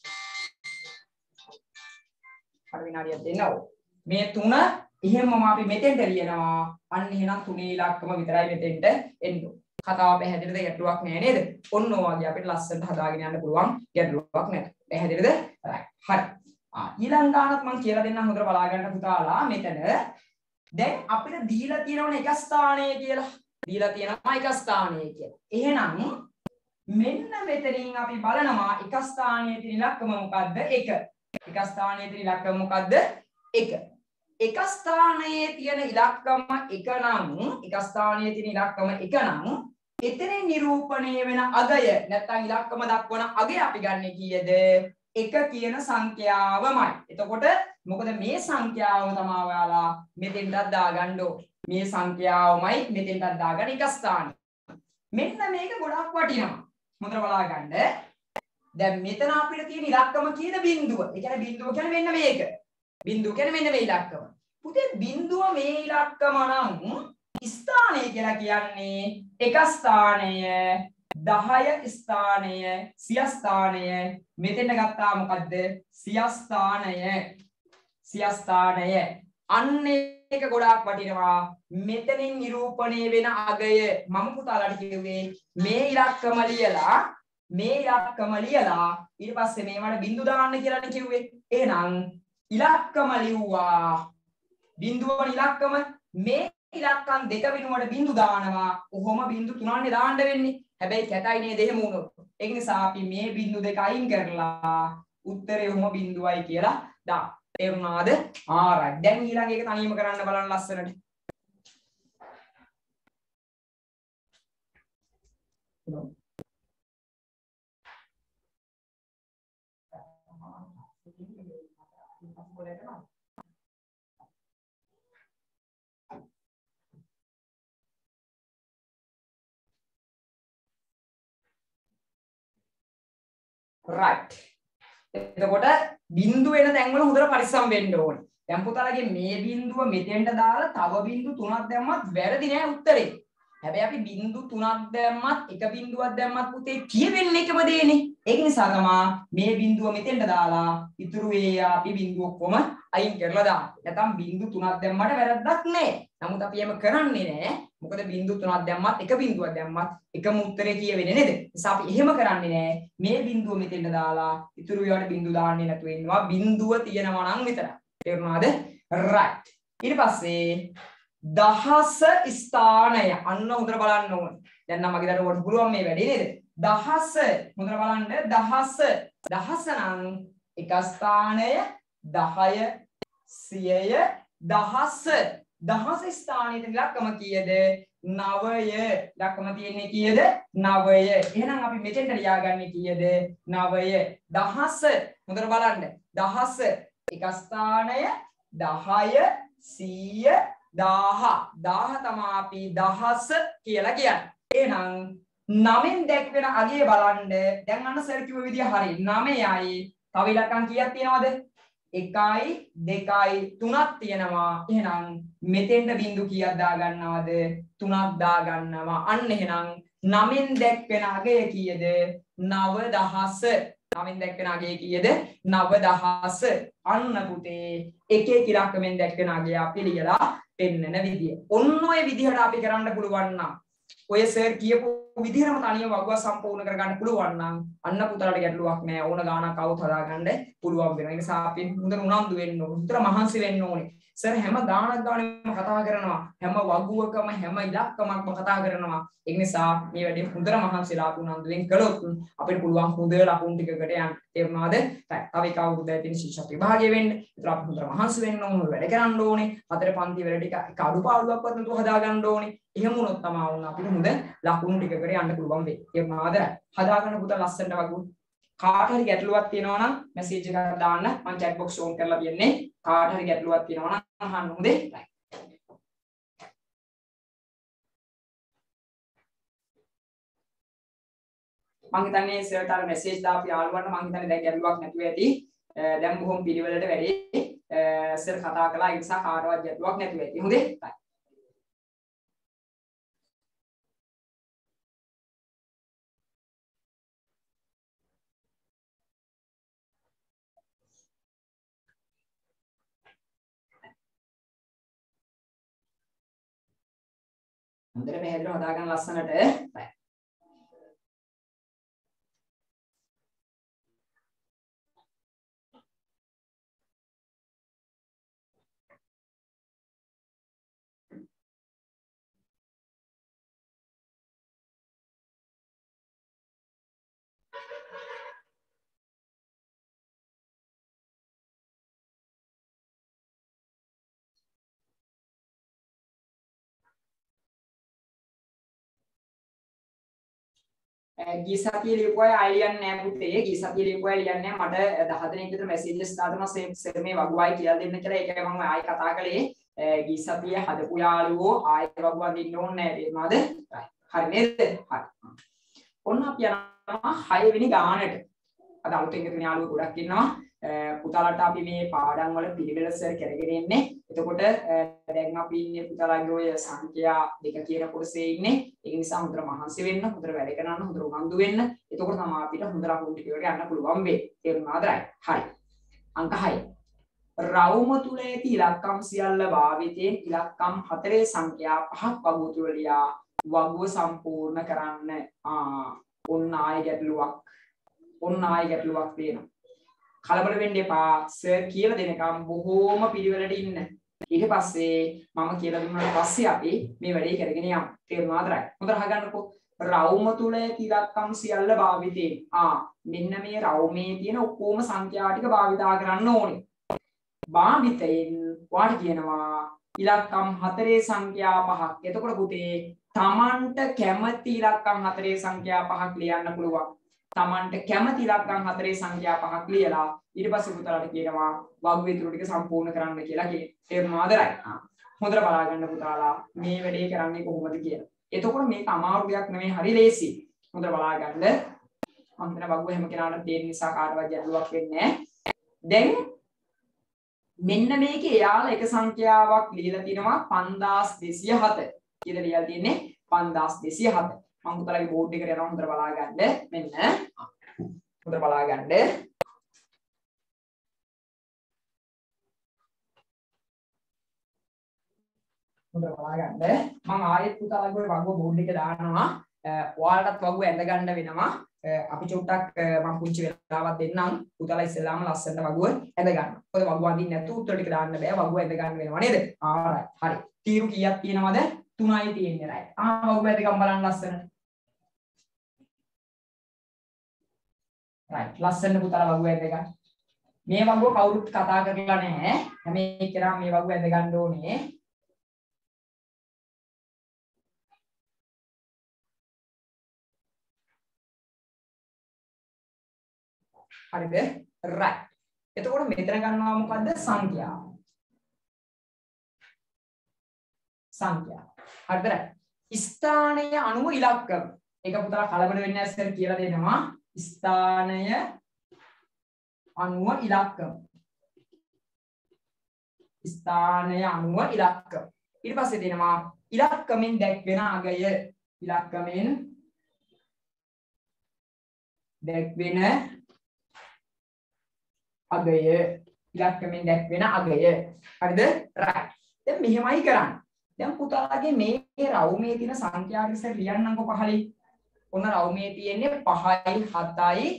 හරි විනාඩියක් දෙන්න ඕ. මේ 3 එහෙමම අපි මෙතෙන්ට ලියනවා. අන්න එහෙනම් 3 ඉලක්කම විතරයි මෙතෙන්ට එන්න ඕ. කතාව පැහැදිලිද? ගැටලුවක් නෑ නේද? ඔන්න ඔය වගේ අපිට ලස්සනට හදාගෙන යන්න පුළුවන් ගැටලුවක් නෑ. පැහැදිලිද? හරි. ඊළඟ ගානක් මම කියලා දෙන්නම් හොඳට බලා ගන්න පුතාලා. මෙතන දැන් අපිට දීලා තියෙනවනේ එක ස්ථානය කියලා. දීලා තියෙනවා එක ස්ථානය කියලා. එහෙනම් මෙන්න මෙතනින් අපි බලනවා එක ස්ථානයේ තියෙන ඉලක්කම මොකද්ද? 1. එක ස්ථානයේ තියෙන ඉලක්කම මොකද්ද? 1. එක ස්ථානයේ තියෙන ඉලක්කම 1 නම් එක ස්ථානයේ තියෙන ඉලක්කම 1 නම් එතනින් නිරූපණය වෙන අගය නැත්නම් ඉලක්කම දක්වන අගය අපි ගන්න කීයද? 1 කියන සංඛ්‍යාවමයි. එතකොට මොකද මේ සංඛ්‍යාවම තමයි ඔයාලා මෙතෙන්ටත් දාගන්න ඕනේ. මේ සංඛ්‍යාවමයි මෙතෙන්ටත් දාගන්න එක ස්ථානෙ. මෙන්න මේක ගොඩක් වටිනවා. හොඳට බලා ගන්න. දැන් මෙතන අපිට තියෙන ඉලක්කම කීයද? බිංදුව. ඒ කියන්නේ බිංදුව කියන්නේ මෙන්න මේක. බිංදුව කියන්නේ මෙන්න මේ ඉලක්කම. පුතේ බිංදුව මේ ඉලක්කම නම් ස්ථානය කියලා කියන්නේ එක ස්ථානය, 10 ස්ථානය, සිය ස්ථානය. මෙතෙන්ට ගත්තා මොකද්ද? සිය ස්ථානය. සිය ස්ථානය. අන්න ඒක ගොඩාක් වටිනවා. මෙතනින් නිරූපණය වෙන අගය මම පුතාලට කිව්වේ මේ ඉලක්කම ලියලා ඊට පස්සේ මේවට බිංදු දාන්න කියලානේ කිව්වේ. එහෙනම් ඉලක්කම ලිව්වා. බිංදුවන ඉලක්කම මේ ඉලක්කම් දෙක වෙනුවට බිංදු දානවා. කොහොම බිංදු තුනන්නේ දාන්න වෙන්නේ. හැබැයි කැතයි නේද එහෙම වුණොත්. ඒක නිසා අපි මේ බිංදු දෙක අයින් කරලා උත්තරේ ඔහොම බිංදුවයි කියලා දාන්න. තේරුණාද? ආරයි. දැන් ඊළඟ එක තනියම කරන්න බලන්න ලස්සනට. right. එතකොට බිංදු වෙන තැන් වල හොඳට පරිස්සම් වෙන්න ඕනේ. දැන් පුතාලගේ මේ බිංදුව මෙතෙන්ට දාලා තව බිංදු 3ක් දැම්මත් වැරදි නෑ උත්තරේ. හැබැයි අපි බිංදු 3ක් දැම්මත් එක බිංදුවක් දැම්මත් පුතේ කියවෙන්නේ එකම දේනේ. ඒක නිසා තමයි මේ බිංදුව මෙතෙන්ට දාලා ඉතුරු ඒ අපි බිංදු ඔක්කොම අයින් කරලා දාන්න. නැත්නම් බිංදු 3ක් දැම්මට වැරද්දක් නෑ. නමුත් අපි එහෙම කරන්නේ නෑ. මොකද බිංදු 3ක් දැම්මත් එක බිංදුවක් දැම්මත් එකම උත්තරේ කියවෙන්නේ නේද? නිසා අපි එහෙම කරන්නේ නෑ. මේ බිංදුව මෙතෙන්ට දාලා ඉතුරු ඒවාට බිංදු දාන්නේ නැතුව ඉන්නවා. බිංදුව තියෙනවා නම් විතරයි. තේරුණාද? right. ඊට පස්සේ දහස ස්ථානය අන්න හොඳට බලන්න ඕනේ. දැන් නම් මගේ දරුවන්ට පුළුවන් මේ වැඩේ නේද? දහස හොඳට බලන්න. දහස නම් එක ස්ථානය 10 100 දහස ස්ථානයේ ඉලක්කම කීයද? 9. ඉලක්කම තියෙන්නේ කීයද? 9. එහෙනම් අපි මෙතෙන්ට ලියාගන්නේ කීයද? 9. දහස හොඳට බලන්න. දහස එක ස්ථානය 10 100 1000 තමයි අපි දහස කියලා කියන්නේ. එහෙනම් 9න් දැක්වෙන අගය බලන්න. දැන් අන්න සර් කිව්ව විදිය හරි. 9යි තව ඉලක්කම් කීයක් තියෙනවද? 1යි 2යි 3ක් තියෙනවා. එහෙනම් මෙතෙන්ට බිංදු කීයක් දා ගන්නවද? 3ක් දා ගන්නවා. අන්න එහෙනම් 9න් දැක්වෙන අගය කීයද? 9000. 9න් දැක්වෙන අගය කීයද? 9000. අන්න පුතේ එක ඉලක්කමෙන් දැක්වෙන අගය අපි ලියලා පෙන්නන විදිය. ඔන්න ඔය විදිහට අපි කරන්න පුළුවන් නම් ඔය සර් කියපු විදිහටම තනියම වගුව සම්පූර්ණ කරගන්න පුළුවන් නම් අන්න පුතාලට ගැටලුවක් නෑ. ඕන ගානක් આવුත් හදාගන්න පුළුවන් වෙනවා. ඒ නිසා අපි හොඳට උනන්දු වෙන්න ඕනේ. හොඳට මහන්සි වෙන්න ඕනේ. සර් හැම ගානක් ගානෙම කතා කරනවා. හැම වගුවකම හැම ඉලක්කමක්ම කතා කරනවා. ඒ නිසා මේ වැඩේ හොඳට මහන්සිලා උනන්දුවෙන් කළොත් අපිට පුළුවන් හොඳ ලකුණු ටිකකට යන්න. තේරුණාද? තව එක අවුරුද්දක් තියෙන ශිෂ්‍ය විභාගය වෙන්න. ඒතර අපි හොඳට මහන්සි වෙන්න ඕනේ. වැඩ කරන්න ඕනේ. හතර පන්ති වල ටික එක අඩුපාඩුවක්වත් නැතුව හදාගන්න ඕනේ. එහෙම වුණොත් තමයි අපිට හොඳ ලකුණු ටිකකට යන්න පුළුවන් වෙන්නේ. තේරුණාද? හදාගන්න පුතා ලස්සනට වගුව. කාට හරි ගැටලුවක් තියෙනවා නම් මැසේජ් එකක් දාන්න. මම chat box on කරලා තියන්නේ. කාට හරි ගැටලුවක් තියෙනවා නම් අහන්න හොඳේ. මම හිතන්නේ සර්ට අර මැසේජ් දාපු යාළුවන්ට මම හිතන්නේ දැන් ගැටලුවක් නැතුව ඇති. දැන් බොහොම පිළිවෙලට වැඩි සර් කතා කළා. ඒ නිසා කාටවත් ගැටලුවක් නැතුව ඇති. හොඳේ. හොඳට පැහැදිලිව හදාගන්න ලස්සනට. ගිය සතියේ ලියපු අය ආයෙ ලියන්නේ නැහැ පුතේ. ගිය සතියේ ලියපු අය ලියන්නේ නැහැ. මට 10 දෙනෙක් විතර මැසේජස් දානවා සර් මේ වගුවයි කියලා දෙන්න කියලා. ඒකයි මම ආයෙ කතා කළේ. ගිය සතියේ හදපු යාළුවෝ ආයෙ වගුවක් දෙන්න ඕනේ නැහැ. තේරුණාද? හරි නේද? හරි. ඔන්න අපි යනවා 6 වෙනි ගානට. අද අලුතෙන් එකතු වෙන යාළුවෝ ගොඩක් ඉන්නවා. පුතාලට අපි මේ පාඩම් වල පිළිවෙල සර් කරගෙන ඉන්නේ. එතකොට දැන් අපි ඉන්නේ පුතාලගේ ඔය සංඛ්‍යා දෙක කියන කොටසේ ඉන්නේ. ඒක නිසා හොඳට මහන්සි වෙන්න, හොඳට වැඩ කරන්න, හොඳට උනන්දු වෙන්න. එතකොට තමයි අපිට හොඳ ලකුණු ටිකකට යන්න පුළුවන් වෙන්නේ. තේරුණාද? හරි. අංක 6. රවුම තුල ඇති ඉලක්කම් සියල්ල භාවිතයෙන් ඉලක්කම් 4 සංඛ්‍යා 5ක් වගුව තුල ලියා වගුව සම්පූර්ණ කරන්න. ඔන්න ආයෙ ගැටලුවක් තියෙනවා. කලබල වෙන්න එපා. සර් කියලා දෙනකම් බොහෝම පිළිවෙලට ඉන්න. ඊට පස්සේ මම කියලා දුන්නාට පස්සේ අපි මේ වැඩේ කරගෙන යමු. තේරුණාද? right. හොඳට අහගන්නකෝ. රවුම තුල ඇති ඉලක්කම් සියල්ල භාවිතයෙන්. මෙන්න මේ රවුමේ තියෙන ඔක්කොම සංඛ්‍යා ටික භාවිතා කරන්න ඕනේ. භාවිතයෙන් වාට කියනවා ඉලක්කම් 4 සංඛ්‍යා 5ක්. එතකොට පුතේ තමන්ට කැමති ඉලක්කම් 4 සංඛ්‍යා 5ක් ලියන්න පුළුවන්. තමන්ට කැමති ඉලක්කම් 4 සංඛ්‍යා 5ක් ලියලා ඊට පස්සේ පුතාලට කියනවා වගු විතර ටික සම්පූර්ණ කරන්න කියලා කියනවා. තේරුණාද? right. හොඳට බලා ගන්න පුතාලා මේ වැඩේ කරන්නේ කොහොමද කියලා. එතකොට මේක අමාරු දෙයක් නෙමෙයි, හරි ලේසි. හොඳට බලා ගන්න. මම හිතන වගුව හැම කෙනාටම තේරෙන නිසා කාටවත් ගැටලුවක් වෙන්නේ නැහැ. දැන් මෙන්න මේකේ එයාලා එක සංඛ්‍යාවක් ලියලා තිනවා 5207. කියලා ලියලා තියෙන්නේ 5207. මම පුතාලගේ බෝඩ් එකට යනවා, හොඳට බලා ගන්න. මෙන්න හොඳට බලා ගන්න. හොඳට බලා ගන්න. මම ආයෙත් පුතාලගේ වගුව බෝඩ් එකේ දානවා. ඔයාලටත් වගුව ඇඳ ගන්න වෙනවා. අපි චුට්ටක් මම පුංචි වෙලාවක් දෙන්නම්. පුතාලා ඉස්සෙල්ලාම ලස්සනට වගුව ඇඳ ගන්න. මොකද වගුව අඳින්න නැතුව උත්තර ටික දාන්න බෑ. වගුව ඇඳ ගන්න වෙනවා නේද? හරි. තීරු කීයක් තියෙනවද? 3යි තියෙන්නේ. right. වගුව ඇඳ ගම් බලන්න ලස්සනට. right. ලස්සනට පුතාලා වගුව ඇඳ ගන්න. මේ වගුව කවුරුත් කතා කරලා නැහැ. හැම එකේම මේ වගුව ඇඳ ගන්න ඕනේ. හරිද? right. එතකොට මෙතන ගන්නවා මොකද්ද? සංඛ්‍යාව. සංඛ්‍යාව. හරිද? right. ස්ථානය අනුව ඉලක්කම. ඒක පුතාලා කලබල වෙන්නේ නැස්සෙල් කියලා දෙනවා. ස්ථානය අනුව ඉලක්කම. ස්ථානය අනුව ඉලක්කම. ඊට පස්සේ දෙනවා ඉලක්කමෙන් දැක්වෙන අගය. ඉලක්කමෙන් දැක්වෙන අගය. ඉලක්කමෙන් දැක්වෙන අගය. හරිද? right. දැන් මෙහෙමයි කරන්නේ. දැන් පුතාලාගේ මේ රවුමේ තියෙන සංඛ්‍යා ටික ලියන්නම්කො පහලින්. ඔන්න රවුමේ තියෙන්නේ 5යි 7යි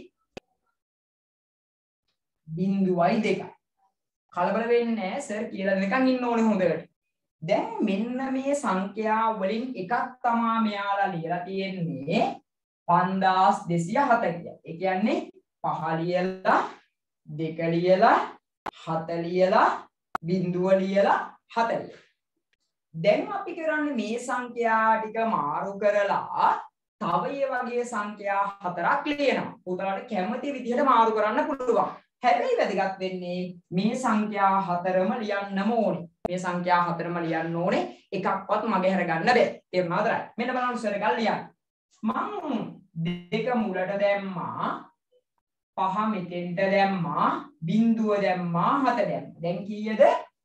0යි 2යි. කලබල වෙන්නේ නැහැ සර් කියලා දෙනකන් ඉන්න ඕනේ හොඳට. දැන් මෙන්න මේ සංඛ්‍යා වලින් එකක් තමයි මෙයාලා ලියලා තියෙන්නේ 5207 කියලා. ඒ කියන්නේ 5 ලියලා 2 ලියලා 7 ලියලා 0 ලියලා 4 ලියලා. දැන් අපි කරන්නේ මේ සංඛ්‍යා ටික මාරු කරලා තව ඒ වගේ සංඛ්‍යා 4ක් ලියනවා. පුතාලට කැමති විදිහට මාරු කරන්න පුළුවන්. හැබැයි වැදගත් වෙන්නේ මේ සංඛ්‍යා 4ම ලියන්නම ඕනේ. මේ සංඛ්‍යා 4ම ලියන්න ඕනේ. එකක්වත් මගේ හැර ගන්න බෑ. තේරුණාද? මෙන්න බලන්න සර් එකක් ලියන්න. මම 2 මුලට දැම්මා. 5 මෙතෙන්ට දැම්මා. 0 දැම්මා. 7 දැම්මා. දැන් කීයද?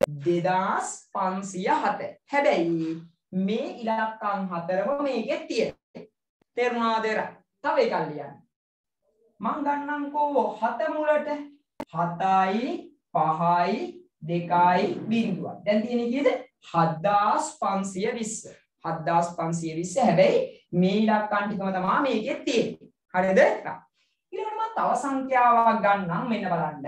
2507. හැබැයි මේ ඉලක්කම් 4ම මේකේ තියෙනවා. තේරුණාද? තව එකක් ලියන්න. මම ගන්නම්කෝ 7 මුලට 7යි 5යි 2යි 0. දැන් තියෙන්නේ කීයද? 7520. 7520. හැබැයි මේ ඉලක්කම් ටිකම තමයි මේකේ තියෙන්නේ. හරිද? ඊළඟට මම තව සංඛ්‍යාවක් ගන්නම්. මෙන්න බලන්න.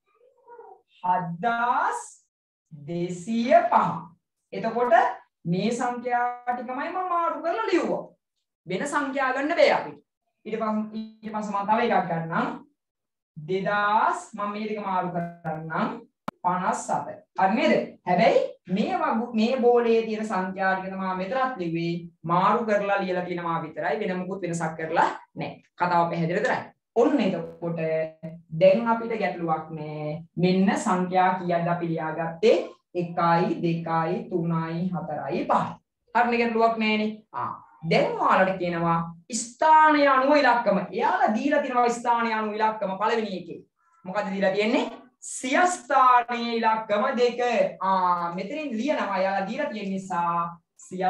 7205. එතකොට මේ සංඛ්‍යා ටිකමයි මම මාරු කරලා ලියුවා. වෙන සංඛ්‍යා ගන්න බෑ අපිට. ඊට පස්සේ මම තව එකක් ගන්නම්. 2000 මම මේ දෙක මාරු කරන්නම් 57. හරි නේද? හැබැයි මේ බෝලේ තියෙන සංඛ්‍යා ටික තමයි මෙතනත් ලිව්වේ. මාරු කරලා ලියලා තියෙනවා විතරයි. වෙන මොකුත් වෙනසක් කරලා නැහැ. කතාව පැහැදිලිද? ඔන්න එතකොට දැන් අපිට ගැටලුවක් නෑ. මෙන්න සංඛ්‍යා කීයක්ද අපි ලියාගත්තේ? 1යි 2යි 3යි 4යි 5යි. හරිනේ, ගැටලුවක් නෑනේ. දැන් ඔයාලට කියනවා ස්ථානය අනුව ඉලක්කම. එයාලා දීලා තියෙනවා ස්ථානය අනුව ඉලක්කම පළවෙනි එකේ. මොකද්ද දීලා තියෙන්නේ? සිය ස්ථානයේ ඉලක්කම 2. මෙතනින් ලියනවා එයාලා දීලා තියෙන නිසා සිය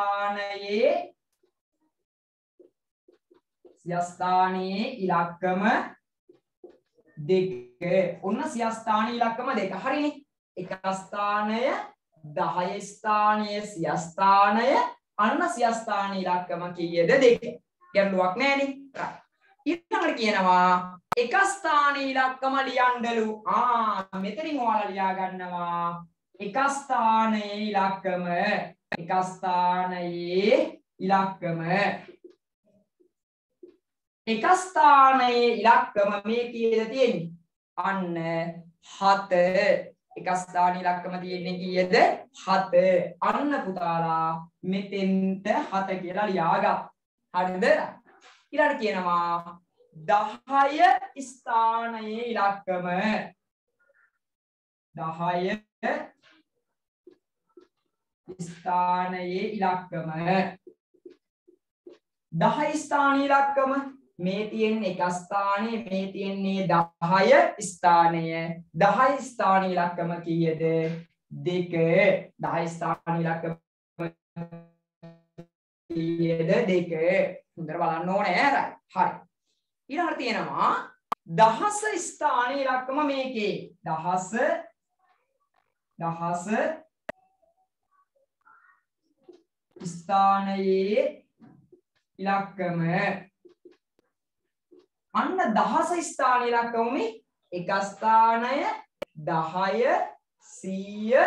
ස්ථානයේ ඉලක්කම 2. ඔන්න සිය ස්ථානයේ ඉලක්කම 2. හරිනේ. එක ස්ථානය 10 ස්ථානයේ සිය ස්ථානය අන්න සිය ස්ථානයේ ඉලක්කම කීයද? 2. ගැටලුවක් නෑනේ. ඊළඟට කියනවා එක ස්ථානයේ ඉලක්කම ලියන්නලු. මෙතනින් ඔයාලා ලියා ගන්නවා එක ස්ථානයේ ඉලක්කම එක ස්ථානයේ ඉලක්කම එක ස්ථානයේ ඉලක්කම මේ කීයද තියෙන්නේ අන්න 7 එක ස්ථානයේ ඉලක්කම තියෙන්නේ කීයද 7 අන්න පුතාලා මෙතෙන්ට 7 කියලා ලියාගන්න හරිද ඊළඟට කියනවා 10 ස්ථානයේ ඉලක්කම 10 ස්ථානයේ ඉලක්කම 10 ස්ථානයේ ඉලක්කම මේ තියෙන්නේ එක ස්ථානයේ මේ තියෙන්නේ 10 ස්ථානය 10 ස්ථානයේ ඉලක්කම කීයද 2 10 ස්ථානයේ ඉලක්කම කීයද 2 හොඳට බලන්න ඕනේ හරි ඊළඟට තියෙනවා දහස ස්ථානයේ ඉලක්කම මේකේ දහස ස්ථානයේ ඉලක්කම අන්න දහස ස්ථානයේ ඉලක්කම මේ එක ස්ථානය 10 100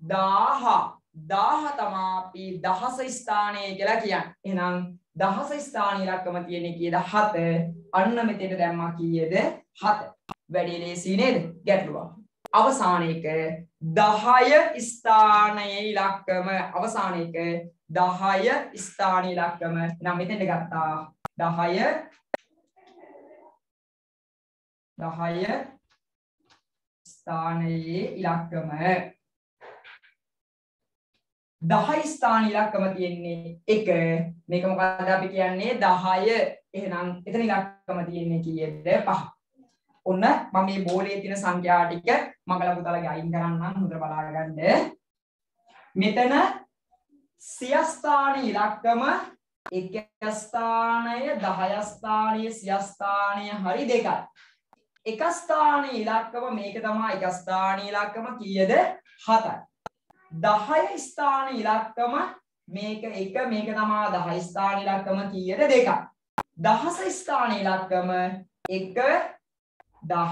1000 තමයි අපි දහස ස්ථානයේ කියලා කියන්නේ එහෙනම් දහස ස්ථානයේ ඉලක්කම තියෙන්නේ කීයද 7 අන්න මෙතෙන්ට දැම්මා කීයද 7 වැඩි ලේසි නේද ගැටලුවක් අවසානයේක 10 ස්ථානයේ ඉලක්කම අවසානයේක 10 ස්ථානයේ ඉලක්කම නම් මෙතෙන්ට ගත්තා 10 ස්ථානයේ ඉලක්කම 10 ස්ථාන ඉලක්කම තියෙන්නේ 1 මේක මොකක්ද අපි කියන්නේ 10 එහෙනම් එතන ඉලක්කම තියෙන්නේ කීයද 5 ඔන්න මම මේ බෝලේ තියෙන සංඛ්‍යා ටික මගල පුතාලගේ අයින් කරන්නම් හොඳට බලාගන්න මෙතන සිය ස්ථාන ඉලක්කම 1 ස්ථානය 10 ස්ථානය සිය ස්ථානය හරි දෙකයි එක ස්ථානයේ ඉලක්කම මේක තමයි එක ස්ථානයේ ඉලක්කම කීයද 7යි 10 ස්ථානයේ ඉලක්කම මේක 1 මේක තමයි 10 ස්ථානයේ ඉලක්කම කීයද 2යි දහස ස්ථානයේ ඉලක්කම 1 10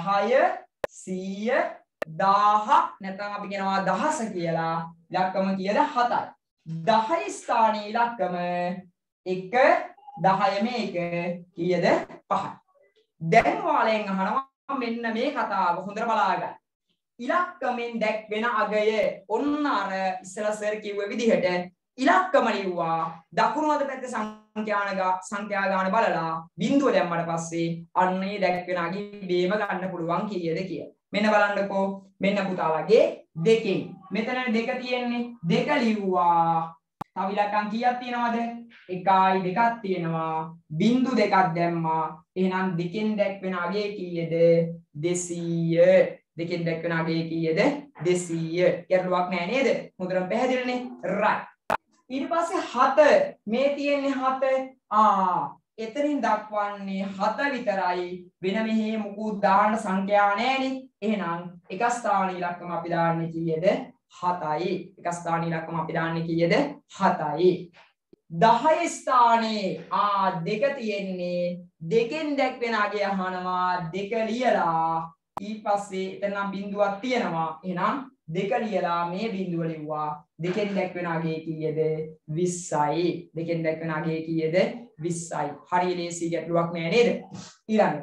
100 1000 නැත්නම් අපි කියනවා දහස කියලා ඉලක්කම කීයද 7යි 10 ස්ථානයේ ඉලක්කම 1 10 මේක කීයද 5යි දැන් ඔයාලෙන් අහනවා මෙන්න මේ කතාව හොඳට බලාගන්න. ඉලක්කමෙන් දැක්වෙන අගය ඔන්න අර ඉස්සලා සර් කිව්ව විදිහට ඉලක්කම ලිව්වා. දකුණු අත පැත්තේ සංඛ්‍යා ගාන බලලා බිංදුව දැම්මට පස්සේ අන්නේ දැක්වෙන අගය බේම ගන්න පුළුවන් කීයද කියලා. මෙන්න බලන්නකෝ. මෙන්න පුතාලගේ දෙකෙන්. මෙතන දෙක තියෙන්නේ. දෙක ලිව්වා. තව ඉලක්කම් කීයක් තියෙනවද? 1යි 2ක් තියෙනවා. බිංදු දෙකක් දැම්මා. එහෙනම් දෙකෙන් දැක්වෙන අගය කීයද 200 දෙකෙන් දැක්වෙන අගය කීයද 200 ගැටලුවක් නෑ නේද හොඳටම පැහැදිලිනේ right ඊට පස්සේ 7 මේ තියෙන්නේ 7 එතනින් දක්වන්නේ 7 විතරයි වෙන මෙහි මුකුත් දාන්න සංඛ්‍යා නෑනේ එහෙනම් එක ස්ථාන ඉලක්කම අපි දාන්නේ කීයද 7යි එක ස්ථාන ඉලක්කම අපි දාන්නේ කීයද 7යි 10 ස්ථානයේ දෙක තියෙන්නේ දෙකෙන් දැක්වෙන අගය අහනවා දෙක ලියලා ඊට පස්සේ එතන බිංදුවක් තියෙනවා එහෙනම් දෙක ලියලා මේ බිංදුව ලිව්වා දෙකෙන් දැක්වෙන අගය කීයද 20යි දෙකෙන් දැක්වෙන අගය කීයද 20යි හරිය ලේසි ගැටලුවක් නෑ නේද ඊළඟ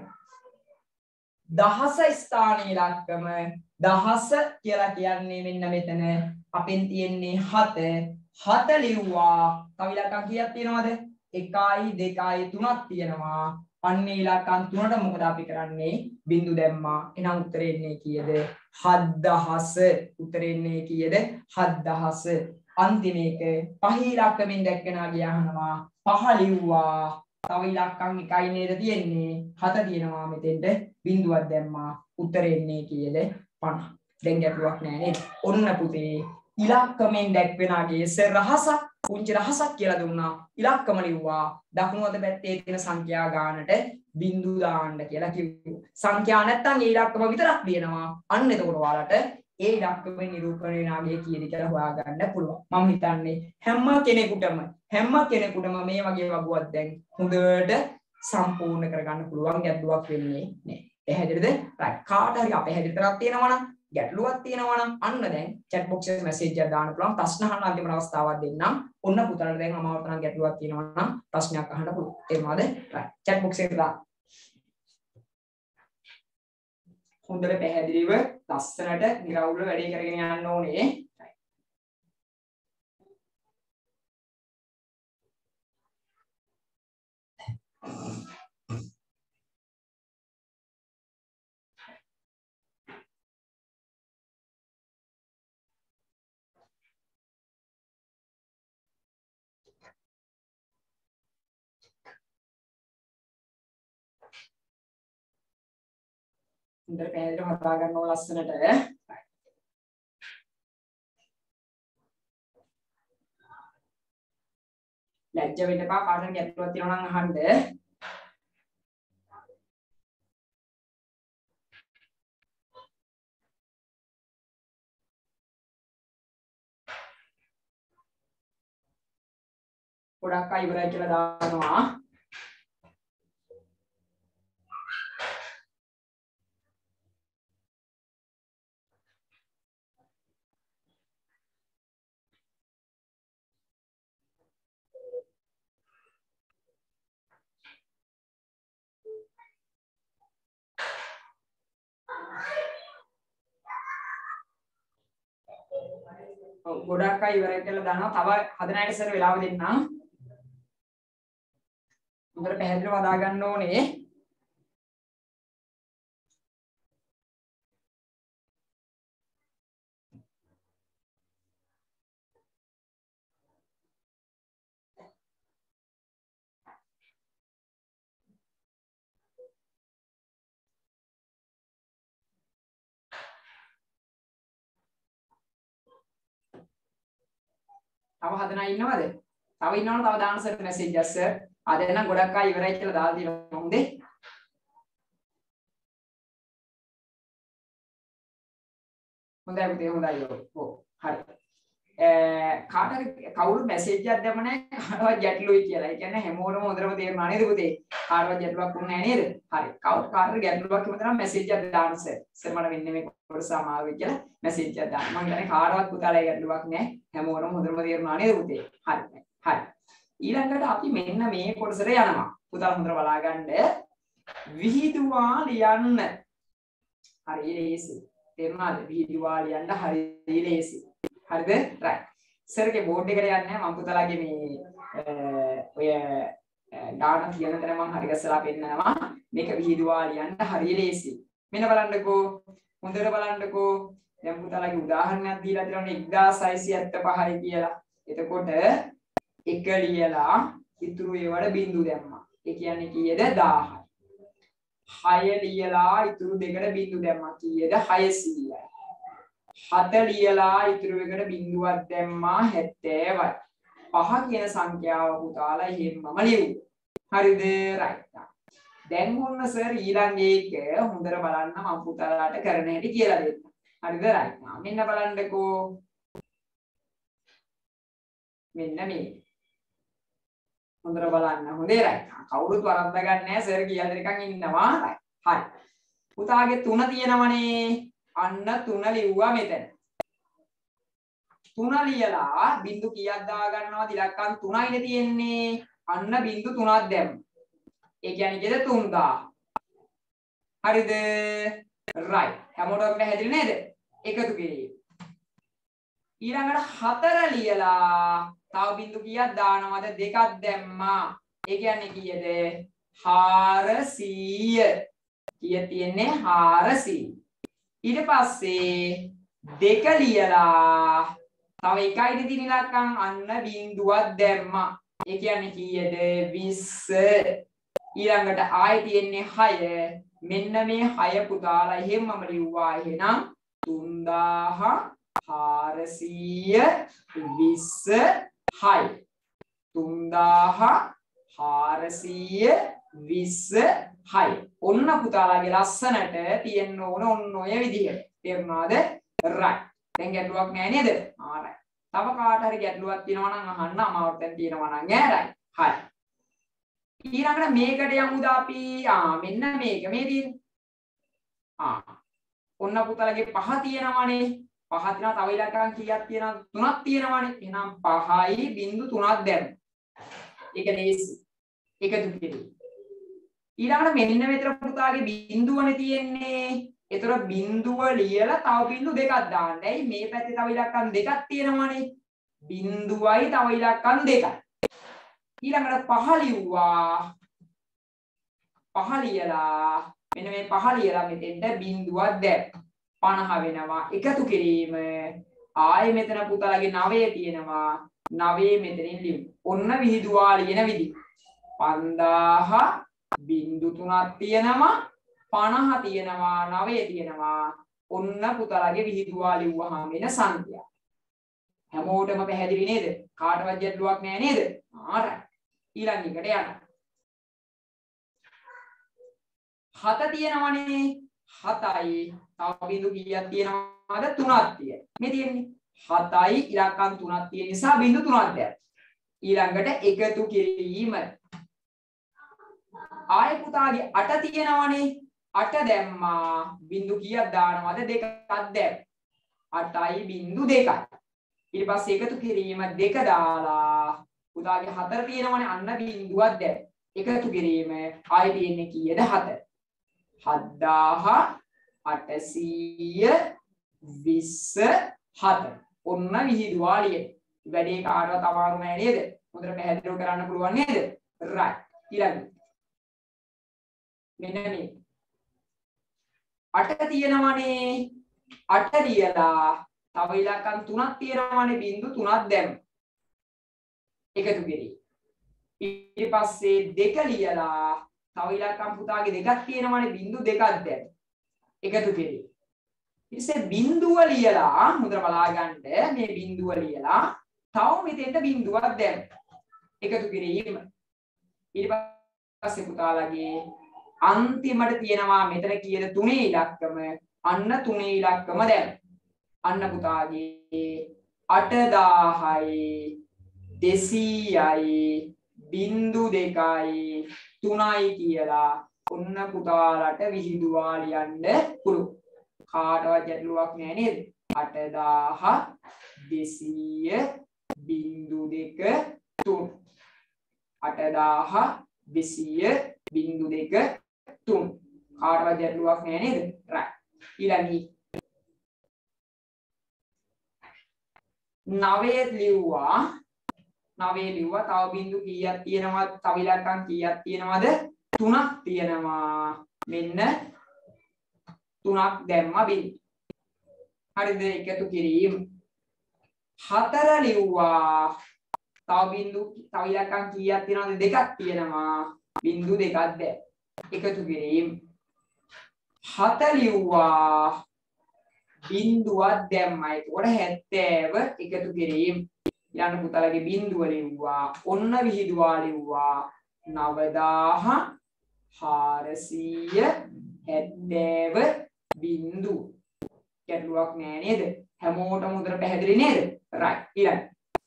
දහස ස්ථානයේ ඉලක්කම දහස කියලා කියන්නේ මෙන්න මෙතන අපෙන් තියෙන්නේ 7 ලිව්වා තව ඉලක්කම් කීයක් තියෙනවද 1යි 2යි 3ක් තියෙනවා අන්නේ ඉලක්කම් 3ට මොකද අපි කරන්නේ බිංදු දැම්මා එහෙනම් උත්තරේ එන්නේ කීයද 7000 උත්තරේ එන්නේ කීයද 7000 අන්තිම එක පහ ඉලක්කමින් දැක්කන අගය අහනවා 5 ලිව්වා තව ඉලක්කම් 1යි නේද තියෙන්නේ 7 තියෙනවා මෙතෙන්ට බිංදුවක් දැම්මා උත්තරේ එන්නේ කීයද 50 දැන් ගැටලුවක් නෑ නේද ඔන්න පුතේ ඉලක්කමෙන් දැක්වෙන අගයේ රහසක් පුංචි රහසක් කියලා දුන්නා ඉලක්කම ලිව්වා දකුණු අත පැත්තේ තියෙන සංඛ්‍යා ගානට බිංදු දාන්න කියලා කිව්වා සංඛ්‍යා නැත්තම් ඒ ඉලක්කම විතරක් ලියනවා අන්න එතකොට ඔයාලට ඒ ඉලක්කමෙන් නිරූපණය වෙන අගය කීයද කියලා හොයාගන්න පුළුවන් මම හිතන්නේ හැම කෙනෙකුටම මේ වගේ වගුවක් දැන් හොඳට සම්පූර්ණ කරගන්න පුළුවන් ගැටලුවක් වෙන්නේ නැහැ පැහැදිලිද right කාට හරි අපැහැදිලි තරක් තියෙනවා නම් ගැටලුවක් තියෙනවා නම් අන්න දැන් chat box එකේ message එකක් දාන්න පුළුවන්. ප්‍රශ්න අහන්න අන්තිම අවස්ථාවක් දෙන්නම්. ඔන්න පුතාලට දැන් අමාරුට නම් ගැටලුවක් තියෙනවා නම් ප්‍රශ්නයක් අහන්න පුළුවන්. තේරුණාද? right. chat box එකට දාන්න. හොඳට පැහැදිලිව ලස්සනට නිරවුල්ව වැඩේ කරගෙන යන්න ඕනේ. හොඳට පැහැදිලිව හදා ගන්න ඕන ලස්සනට. ලැජ්ජ වෙන්න එපා. කාටද ගැටලුවක් තියෙනවා නම් අහන්න. ගොඩක් අය ඉවරයි කියලා දානවා. ගොඩක් අය ඉවරයි කියලා දානවා. තව හදන අයට ඉස්සර වෙලාව දෙන්නම්. හොඳට පැහැදිලිව හදා ගන්න ඕනේ. තව හදන අය ඉන්නවද? තව ඉන්නවනම් තව දාන්න සර් මැසේජ් එක සර්. දැන් නම් ගොඩක් අය ඉවරයි කියලා දාලා තියෙනවා හොඳේ. හොඳයි පුතේ හොඳයි. ඔව් හරි. කාට හරි කවුරු මැසේජ් එකක් දැම්ම නැහැ කාටවත් ගැටලුයි කියලා. ඒ කියන්නේ හැමෝටම හොඳටම තේරුණා නේද පුතේ? කාටවත් ගැටලුවක් වුණේ නැහැ නේද? හරි. කාට හරි ගැටලුවක් හිමතනම් මැසේජ් එකක් දාන්න සර්. සර් මට මෙන්න මේ කොටස අමාරුයි කියලා මැසේජ් එකක් දාන්න. මම හිතන්නේ කාටවත් පුතාලා ගැටලුවක් නැහැ. හැමෝටම හොඳටම තේරුණා නේද පුතේ? හරි. හරි. ඊළඟට අපි මෙන්න මේ කොටසට යනවා. පුතාලා හොඳට බලා ගන්න. විහිදුවා ලියන්න. හරි ලේසි. තේරුණාද? විහිදුවා ලියන්න හරි ලේසි. හරිද? right. සර්ගේ බෝඩ් එකට යන්නේ නැහැ. මම පුතාලාගේ මේ ඔය ඩාටා කියන තැන මම හරි ගස්සලා පෙන්නනවා. මේක විහිදුවා ලියන්න හරි ලේසි. මෙන්න බලන්නකෝ. හොඳට බලන්නකෝ. දැන් පුතාලාගේ උදාහරණයක් දීලා තියෙනවා 1675යි කියලා. එතකොට 1 ලියලා ඉතුරු ඒවට බිංදු දැම්මා. ඒ කියන්නේ කීයද? 1000යි. 6 ලියලා ඉතුරු දෙකට බිංදු දැම්මා. කීයද? 600යි. 7 ලියලා ඉතුරු එකට බිංදුවක් දැම්මා 70යි. 5 කියන සංඛ්‍යාව පුතාලා එහෙම්මම ලියුවා. හරිද? right. දැන් මොන්න සර් ඊළඟ එක හොඳට බලන්න මම පුතාලාට කරන හැටි කියලා දෙන්න. හරිද? right. මෙන්න බලන්නකෝ. මෙන්න මේ. හොඳට බලන්න. හොඳේ right. කවුරුත් වරද්දා ගන්න නැහැ සර් කියලා දෙනකන් ඉන්නවා. right. හරි. පුතාගේ 3 තියෙනවනේ. අන්න 3 ලිව්වා මෙතන. 3 ලියලා බිංදු කීයක් දා ගන්නවද? ඉලක්කම් 3යිනේ තියෙන්නේ. අන්න බිංදු 3ක් දැම්මා. ඒ කියන්නේ කීයද? 3000. හරිද? right. හැමෝටම පැහැදිලි නේද? එකතු කිරීම. ඊළඟට 4 ලියලා තව බිංදු කීයක් දානවද? 2ක් දැම්මා. ඒ කියන්නේ කීයද? 400. කීය තියෙන්නේ? 400. ඊට පස්සේ 2 ලියලා තව එකයි තියෙන ඉලක්කම් අන්න බිංදුවක් දැම්මා. ඒ කියන්නේ කීයද? 20. ඊළඟට ආයෙ තියෙන්නේ 6. මෙන්න මේ 6 පුතාලා එහෙමම ලිව්වා. එහෙනම් 3426 3426. ඔන්න පුතාලාගේ ලස්සනට තියෙන්න ඕන ඔන්න ඔය විදිහට. තේරුණාද? right. දැන් ගැටලුවක් නෑ නේද? right. තව කාට හරි ගැටලුවක් තියෙනවා නම් අහන්න. අමාරුවෙන් තියෙනවා නම් right. හරි. ඊළඟට මේකට යමුද අපි? මෙන්න මේක මේ තියෙන්නේ. ඔන්න පුතාලගේ 5 තියෙනවානේ. 5 තියෙනවා. තව ඉලක්කම් කීයක් තියෙනවද? 3ක් තියෙනවානේ. එහෙනම් 5යි බිංදු 3ක් දැම්මා. ඒක ලේසි. එකතු කෙරේ. ඊළඟට මෙන්න මෙතන පුතාගේ බිංදුවනේ තියෙන්නේ. ඒතර බිංදුව ලියලා තව බිංදු දෙකක් දාන්න. ඇයි මේ පැත්තේ තව ඉලක්කම් දෙකක් තියෙනවානේ. බිංදුවයි තව ඉලක්කම් දෙකයි. ඊළඟට 5 ලිව්වා. 5 ලියලා මෙන්න මේ 5 ලියලා මෙතෙන්ට බිංදුවක් දැම්මා. 50 වෙනවා. එකතු කිරීම ආයේ මෙතන පුතාලගේ 9 තියෙනවා. 9 මෙතනින් ලියමු. ඔන්න විහිදුවා ලියන විදිහ. 5000 බිංදු 3ක් තියෙනවා. 50 තියෙනවා. 9 තියෙනවා. ඔන්න පුතාලගේ විහිදුවා ලිව්වහම එන සංඛ්‍යා. හැමෝටම පැහැදිලි නේද? කාටවත් ගැටලුවක් නෑ නේද? ආරයි. ඊළඟ එකට යන්න. 7 තියෙනවනේ. 7යි තව බිංදු කීයක් තියෙනවද? 3ක් තියෙනවා. මේ තියෙන්නේ 7යි ඉලක්කම් 3ක් තියෙන නිසා බිංදු 3ක් දැම්මා. ඊළඟට එකතු කිරීම. ආයෙ පුතාගේ 8 තියෙනවනේ. 8 දැම්මා. බිංදු කීයක් දානවද? 2ක් දැම්මා. 8යි බිංදු 2යි. ඊට පස්සේ එකතු කිරීම 2 දාලා පුතාගේ 4 තියෙනවනේ. අන්න බිංදුවක් දැම්මා. එකතු කිරීම ආයෙ තියෙන්නේ කීයද? 7. 7827. ඔන්න විහිදුවා ලියන. වැඩේ කාටවත් අමාරු නෑ නේද? හොඳට පැහැදිලිව කරන්න පුළුවන් නේද? right. ඊළඟ මෙන්න මේ 8 තියෙනවනේ. 8 ලියලා තව ඉලක්කම් 3ක් තියෙනවනේ. බිංදු 3ක් දැම්මා. එකතු කරේ. ඊට පස්සේ 2 ලියලා තව ඉලක්කම් පුතාගේ 2ක් තියෙනවනේ. බිංදු 2ක් දැම්මා. එකතු කරේ. ඊටසේ බිංදුව ලියලා හොඳට බලා ගන්න. මේ බිංදුව ලියලා තව මෙතෙන්ට බිංදුවක් දැම්මා. එකතු කිරීම. ඊට පස්සේ පුතාලගේ අන්තිමට තියෙනවා මෙතන කීයද? 3 ඉලක්කම. අන්න 3 ඉලක්කම දැම්මා. අන්න පුතාගේ 8000යි 200යි බිංදු 2යි 3යි කියලා ඔන්න පුතාලට විහිදුවා ලියන්න පුළුවන්. කාටවත් ගැටලුවක් නෑ නේද? 8200 බිංදු 2 3. 8200 බිංදු 2 3. කාටවත් ගැටලුවක් නෑ නේද? right. ඊළඟ 9 ලිව්වා. 9 ලිව්වා. තව බිංදු කීයක් තියෙනවද? තව ඉලක්කම් කීයක් තියෙනවද? 3ක් තියෙනවා. මෙන්න 3ක් දැම්මා බිංදු. හරිද? එකතු කිරීම. 4 ලිව්වා. තව බිංදු තව ඉලක්කම් කීයක් තියෙනවද? 2ක් තියෙනවා. බිංදු 2ක් දැම්මා. එකතු කිරීම. 7 ලිව්වා. බිංදුවක් දැම්මා. ඒකට 70 එකතු කිරීම. ඊළඟ පුතාලගේ බිංදුව ලිව්වා. ඔන්න විහිදුවා ලිව්වා. 9470 බිංදු. ගැටලුවක් නෑ නේද? හැමෝටම හොඳට පැහැදිලි නේද? right. ඊළඟ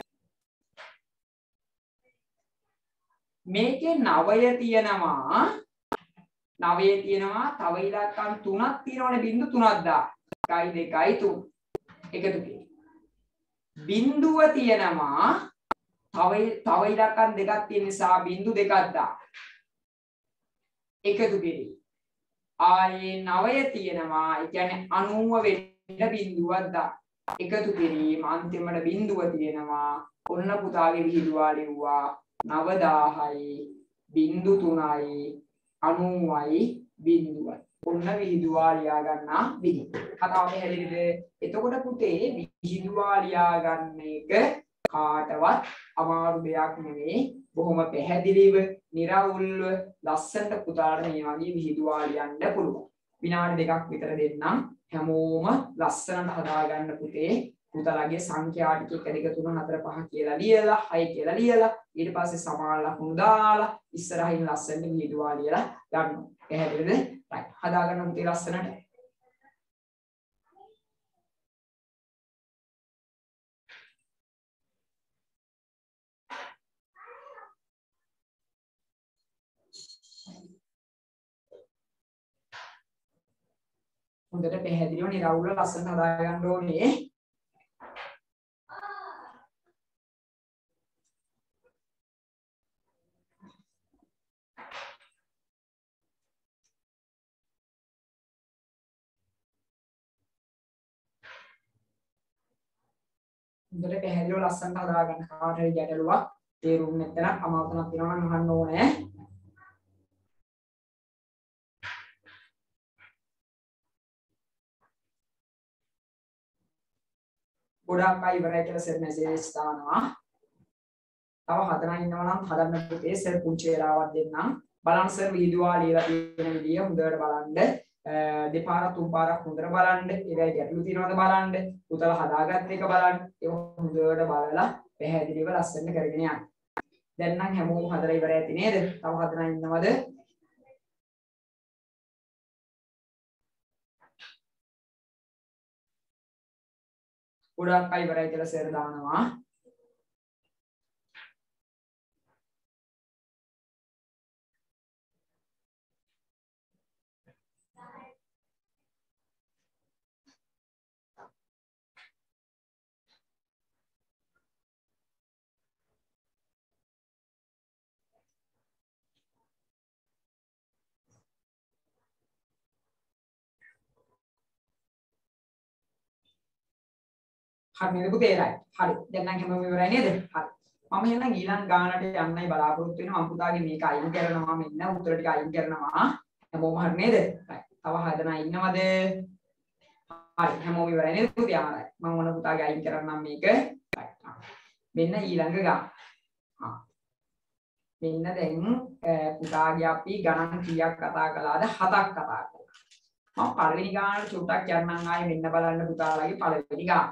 මේකේ 9 තියෙනවා. 9 තියෙනවා. තව ඉලක්කම් 3ක් තියෙනවනේ. බිංදු 3ක් දා. 1 2 3 එකතු කරේ. බිංදුව තියෙනවා. තව ඉලක්කම් 2ක් තියෙන නිසා බිංදු 2ක් දා. එකතු කරේ. ආයේ 9 තියෙනවා. ඒ කියන්නේ 90 වෙන්න බිංදුවක් දා. එකතු කිරීම. අන්තිමට බිංදුව තියෙනවා. ඔන්න පුතාගේ විහිදුවා ලිව්වා. 9000යි බිංදු 3යි 90යි බිංදුවයි. ඔන්න විහිදුවා ලියා ගන්නා විදිහ. කතාව පැහැදිලිද? එතකොට පුතේ විහිදුවා ලියා ගන්න එක කාටවත් අමාරු දෙයක් නෙවෙයි. බොහොම පැහැදිලිව, निराවුල්ව, ලස්සනට පුතාට මේ වගේ විහිදුවා ලියන්න පුළුවන්. විනාඩි 2ක් විතර දෙන්නම්. හැමෝම ලස්සනට හදාගන්න පුතේ. පුතාලගේ සංඛ්‍යා ටික 1 2 3 4 5 කියලා ලියලා 6 කියලා ලියලා ඊට පස්සේ සමාන ලකුණු දාලා ඉස්සරහින් ලස්සනට විහිදුවා ලියලා ගන්නවා. පැහැදිලිද? right. හදාගන්න පුතේ ලස්සනට. හොඳට පැහැදිලිව නිරවුල ලස්සන හදා ගන්න ඕනේ. හොඳට පැහැදිලිව ලස්සනට හදා ගන්න. කාට හරි ගැටලුවක් තේරුම් නැත්නම් අමාරුවක් තියෙනවා නම් අහන්න ඕනේ. ගොඩක් අය ඉවරයි කියලා සර් මැසේජ් දානවා. තව හදලා ඉන්නවා නම් හදන්න පුතේ සර් පුංචි වෙලාවක් දෙන්නම්. බලන්න සර් වීඩියෝ ලියලා තියෙන විදිය හොඳට බලන්න. දෙපාරක් තුන් පාරක් හොඳට බලන්න. ඒකයි ගැටලු තියෙනවද බලන්න. උතලා හදාගත්ත එක බලන්න. ඒක හොඳට බලලා පැහැදිලිව ලස්සනට කරගෙන යන්න. දැන් නම් හැමෝම හදලා ඉවරයි ඇති නේද? තව හදලා ඉන්නවද? ගොඩක් අය ඉවරයි කියලා සර් දානවා. හරි නේද පුතේලා? හරි. දැන් නම් හැමෝම ඉවරයි නේද? හරි. මම එහෙනම් ඊළඟ ගානට යන්නයි බලාපොරොත්තු වෙනවා. මම පුතාගේ මේක අයින් කරනවා මෙන්න උත්තර ටික අයින් කරනවා. හැමෝම හරි නේද? තව හදන ඉන්නවද? හරි. හැමෝම ඉවරයි නේද පුතේ? හරි. මම මොන පුතාගේ අයින් කරන්නම් මේක. මෙන්න ඊළඟ ගාන. මෙන්න දැන් පුතාගේ අපි ගණන් කීයක් කතා කළාද? 7ක් කතා කළා. මම පළවෙනි ගානට චුට්ටක් යන්නම් ආයේ මෙන්න බලන්න පුතාලාගේ පළවෙනි ගාන.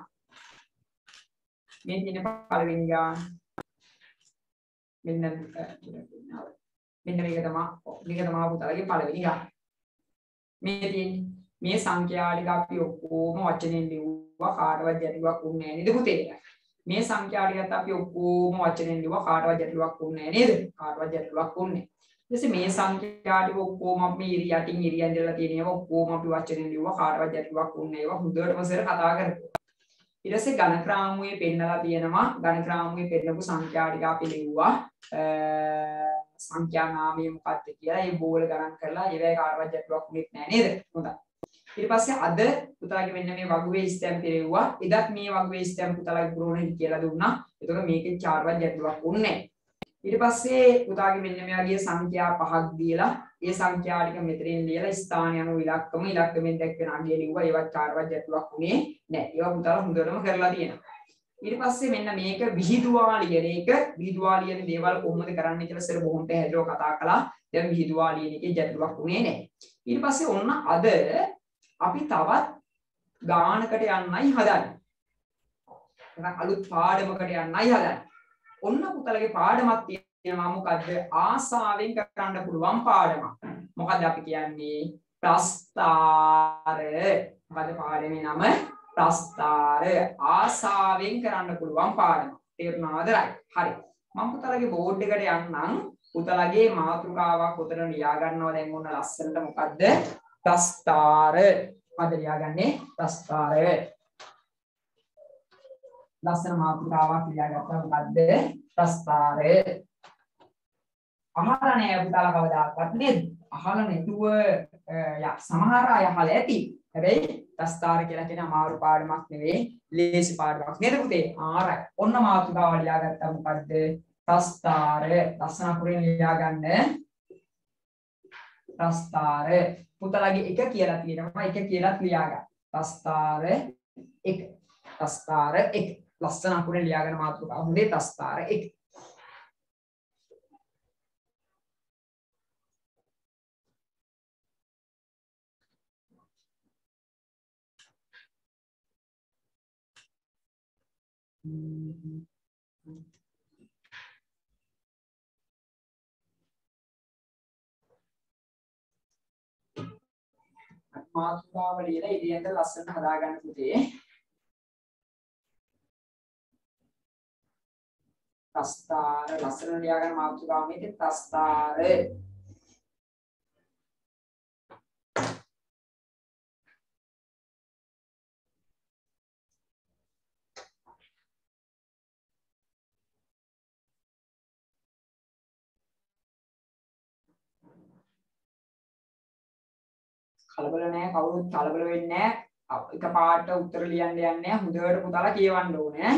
මේ තියෙන පළවෙනි ගාන මෙන්න මේක තමයි පුතාලගේ පළවෙනි ගාන. මේ තියෙන්නේ මේ සංඛ්‍යා ටික අපි ඔක්කොම වචනෙන් ලිව්වා කාටවත් ගැටලුවක් වුණේ නැහැ නේද පුතේ? මේ සංඛ්‍යා ටිකත් අපි ඔක්කොම වචනෙන් ලිව්වා කාටවත් ගැටලුවක් වුණේ නැහැ නේද? කාටවත් ගැටලුවක් වුණේ. ඊට පස්සේ මේ සංඛ්‍යා ටික ඔක්කොම අපි යටින් ඉරියන් දෙලා තියෙන ඒවා ඔක්කොම අපි වචනෙන් ලිව්වා කාටවත් ගැටලුවක් වුණේ නැහැ. ඒවා හොඳටම සර කතා කරපුවා. ඊට පස්සේ ඝන ක්‍රාමුවේ පෙන්නලා තියෙනවා ඝන ක්‍රාමුවේ පෙන්නපු සංඛ්‍යා ටික අපි ලිව්වා සංඛ්‍යා නාමය මොකක්ද කියලා ඒ බෝල ගණන් කරලා ඒවැයි කාටවත් ගැටලුවක් වුණේ නැහැ නේද? හොඳයි. ඊට පස්සේ අද පුතාගේ මෙන්න මේ වගුවේ ස්ටැම්ප් පෙරෙව්වා. එදත් මේ වගුවේ ස්ටැම්ප් පුතාලගේ පුරවන කියලා දුන්නා. ඒතකොට මේකේ චාර්වත් ගැටලුවක් වුණේ නැහැ. ඊට පස්සේ පුතාගේ මෙන්න මේ වගේ සංඛ්‍යා පහක් දීලා ඒ සංඛ්‍යා ටික මෙතනින් ලියලා ස්ථාන යන ඉලක්කමෙන් දැක්වෙන අගය ලිව්වා. ඒවත් කාටවත් ගැටලුවක් වුණේ නැහැ. ඒවා පුතාලා හොඳටම කරලා තියෙනවා. ඊට පස්සේ මෙන්න මේක විහිදුවා ලියන එක විහිදුවා ලියන දේවල් කොහොමද කරන්නේ කියලා සර් බොහොම පැහැදිලිව කතා කළා. දැන් විහිදුවා ලියන එකේ ගැටලුවක් වුණේ නැහැ. ඊට පස්සේ ඔන්න අද අපි තවත් ගානකට යන්නයි හදන්නේ. නැත්නම් අලුත් පාඩමකට යන්නයි හදන්නේ. ඔන්න පුතාලගේ පාඩමක් තියෙනවා මොකද්ද? ආසාවෙන් කරන්න පුළුවන් පාඩමක්. මොකද්ද අපි කියන්නේ? ප්‍රස්තාර. මොකද්ද පාඩමේ නම? ප්‍රස්තාර. ආසාවෙන් කරන්න පුළුවන් පාඩමක්. තේරුණාද? හරි. මම පුතාලගේ බෝඩ් එකට යන්නම්. පුතාලගේ මාතෘකාවක් උතන ලියා ගන්නවා දැන් ඔන්න ලස්සනට මොකද්ද? ප්‍රස්තාර. මොකද ලියාගන්නේ? ප්‍රස්තාර. ලස්සන මාතෘකාවක් ලියාගත්තා මොකද්ද? ප්‍රස්තාර. අහලා නෑ පුතාලා කවදාවත් නේද? අහලා නැතුව සමහර අය අහලා ඇති. හැබැයි ප්‍රස්තාර කියලා කියන අමාරු පාඩමක් නෙවෙයි, ලේසි පාඩමක් නේද පුතේ? ආරයි. ඔන්න මාතෘකාව ලියාගත්තා මොකද්ද? ප්‍රස්තාර. ලස්සන අකුරෙන් ලියාගන්න. ප්‍රස්තාර. පුතාලගේ එක කියලා තියෙනවා. එක කියලා ලියාගන්න. ප්‍රස්තාර 1. ප්‍රස්තාර 1. ලස්සන අකුරෙන් ලියාගෙන මාතෘකාව හොඳේ ප්‍රස්තාර 1. මාතෘකාව ලියලා ඉතින් ලස්සනට හදාගන්න පුතේ. ප්‍රස්තාර ලස්සන ලියාගන්න මාතෘකාව මේකේ ප්‍රස්තාර. කලබල නැහැ කවුරුත් කලබල වෙන්නේ නැහැ. එකපාරට උත්තර ලියන්න යන්නේ නැහැ. හොඳට පුතාලා කියවන්න ඕනේ.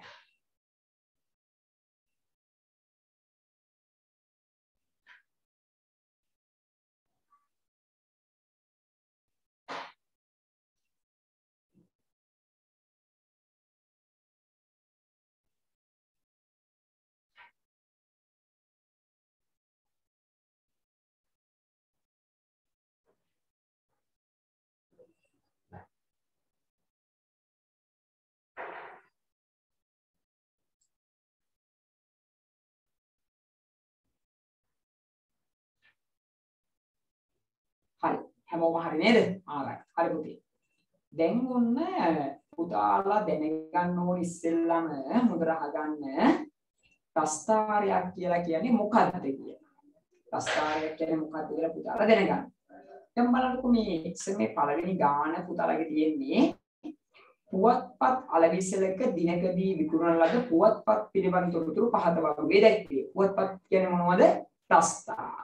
හරි. හැමෝම හරි නේද? හරි පුතේ. දැන් ඔන්න පුතාලා දැනගන්න ඕන ඉස්සෙල්ලම හොඳට අහගන්න ප්‍රස්ථාරයක් කියලා කියන්නේ මොකක්ද කියලා. ප්‍රස්ථාරයක් කියන්නේ මොකක්ද කියලා පුතාලා දැනගන්න. දැන් බලන්නකො මේ මේ පළවෙනි ගාන පුතාලගේ තියෙන්නේ පුවත්පත් අලවිසලක දිනකදී විකුණන ලද පුවත්පත් පිළිබඳ තොරතුරු පහත වගේ දැක්වේ. පුවත්පත් කියන්නේ මොනවද? ප්‍රස්ථාර.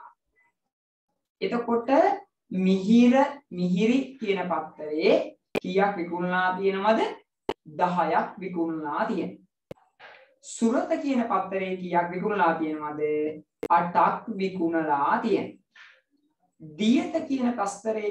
එතකොට මිහිරි කියන පත්තරේ කීයක් විකුණලා තියෙනවද? 10ක් විකුණලා තියෙනවා. සුරත කියන පත්තරේ කීයක් විකුණලා තියෙනවද? 8ක් විකුණලා තියෙනවා. දියත කියන පත්තරේ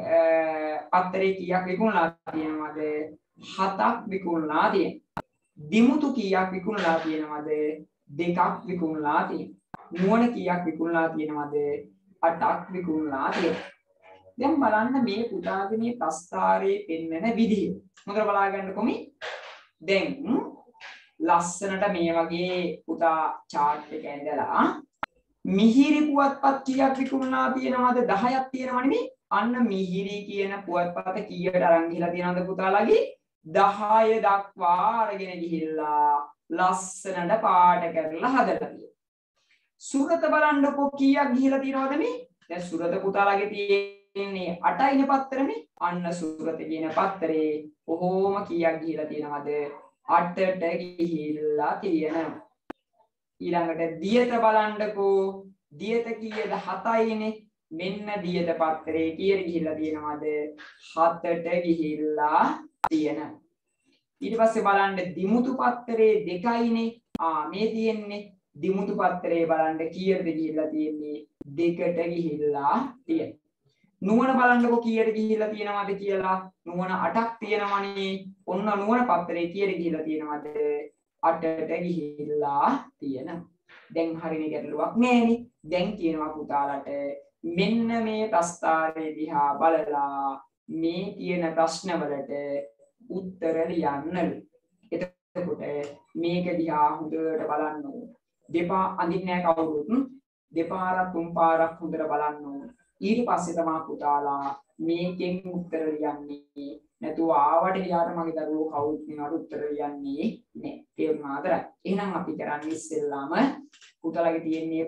කීයක් විකුණලා තියෙනවද? 7ක් විකුණලා තියෙනවා. දිමුතු කීයක් විකුණලා තියෙනවද? 2ක් විකුණලා තියෙනවා. නුවණ කීයක් විකුණලා තියෙනවද? 8ක් විකුණලා තියෙනවා. දැන් බලන්න මේ පුතාගේ මේ ප්‍රස්ථාරයේ පෙන්වන විදිය. හොඳට බලා ගන්නකො මේ. දැන් ලස්සනට මේ වගේ පුතා chart එක ඇඳලා මිහිරි පුවත්පත් කීයක් විකුණලා තියෙනවද? 10ක් තියෙනවනේ මේ. අන්න මිහිරි කියන පුවත්පත කීයට අරන් ගිහලා තියෙනවද පුතාලාගේ? 10 දක්වා අරගෙන ගිහිල්ලා ලස්සනට පාට කරලා හදලා තියෙනවා. සුරත බලන්නකො කීයක් ගිහලා තියෙනවද මේ? දැන් සුරත පුතාලාගේ තියෙන්නේ 8යිනේ පත්තරනේ. අන්න සුරත කියන පත්තරේ කොහොම කීයක් ගිහලා තියෙනවද? 8ට ගිහිල්ලා තියෙනවා. ඊළඟට දියත බලන්නකෝ. දියත කීයද? 7යිනේ. මෙන්න දියත පත්තරේ කීයට ගිහිල්ලා තියෙනවද? 7ට ගිහිල්ලා තියෙනවා. ඊට පස්සේ බලන්න දිමුතු පත්තරේ 2යිනේ. මේ තියෙන්නේ දිමුතු පත්තරේ බලන්න කීයටද ගිහිල්ලා තියෙන්නේ? 2ට ගිහිල්ලා තියෙනවා. නුවණ බලන්නකෝ කීයට ගිහිල්ලා තියෙනවද කියලා. නුවණ 8ක් තියෙනවනේ. ඔන්න නුවණ පත්තරේ කීයට ගිහිල්ලා තියෙනවද? 8ට ගිහිල්ලා තියෙනවා. දැන් හරිනේ ගැටලුවක් නෑනේ. දැන් කියනවා පුතාලට මෙන්න මේ ප්‍රස්ථාරයේ දිහා බලලා මේ කියන ප්‍රශ්නවලට උත්තර ලියන්න. එතකොට මේක දිහා හොඳට බලන්න ඕන. දෙපා අඳින්නේ නැහැ කවුරුත්. දෙපාරක් තුන් පාරක් හොඳට බලන්න ඕන. ඊට පස්සේ තමයි පුතාලා මේකෙන් උත්තර ලියන්නේ. නැතුව ආවට ගියාට මගේ දරුවෝ කවුරුත් මේවට උත්තර ලියන්නේ නැහැ. තේරුණාද? එහෙනම් අපි කරන්නේ ඉස්සෙල්ලාම පුතාලාගේ තියෙන්නේ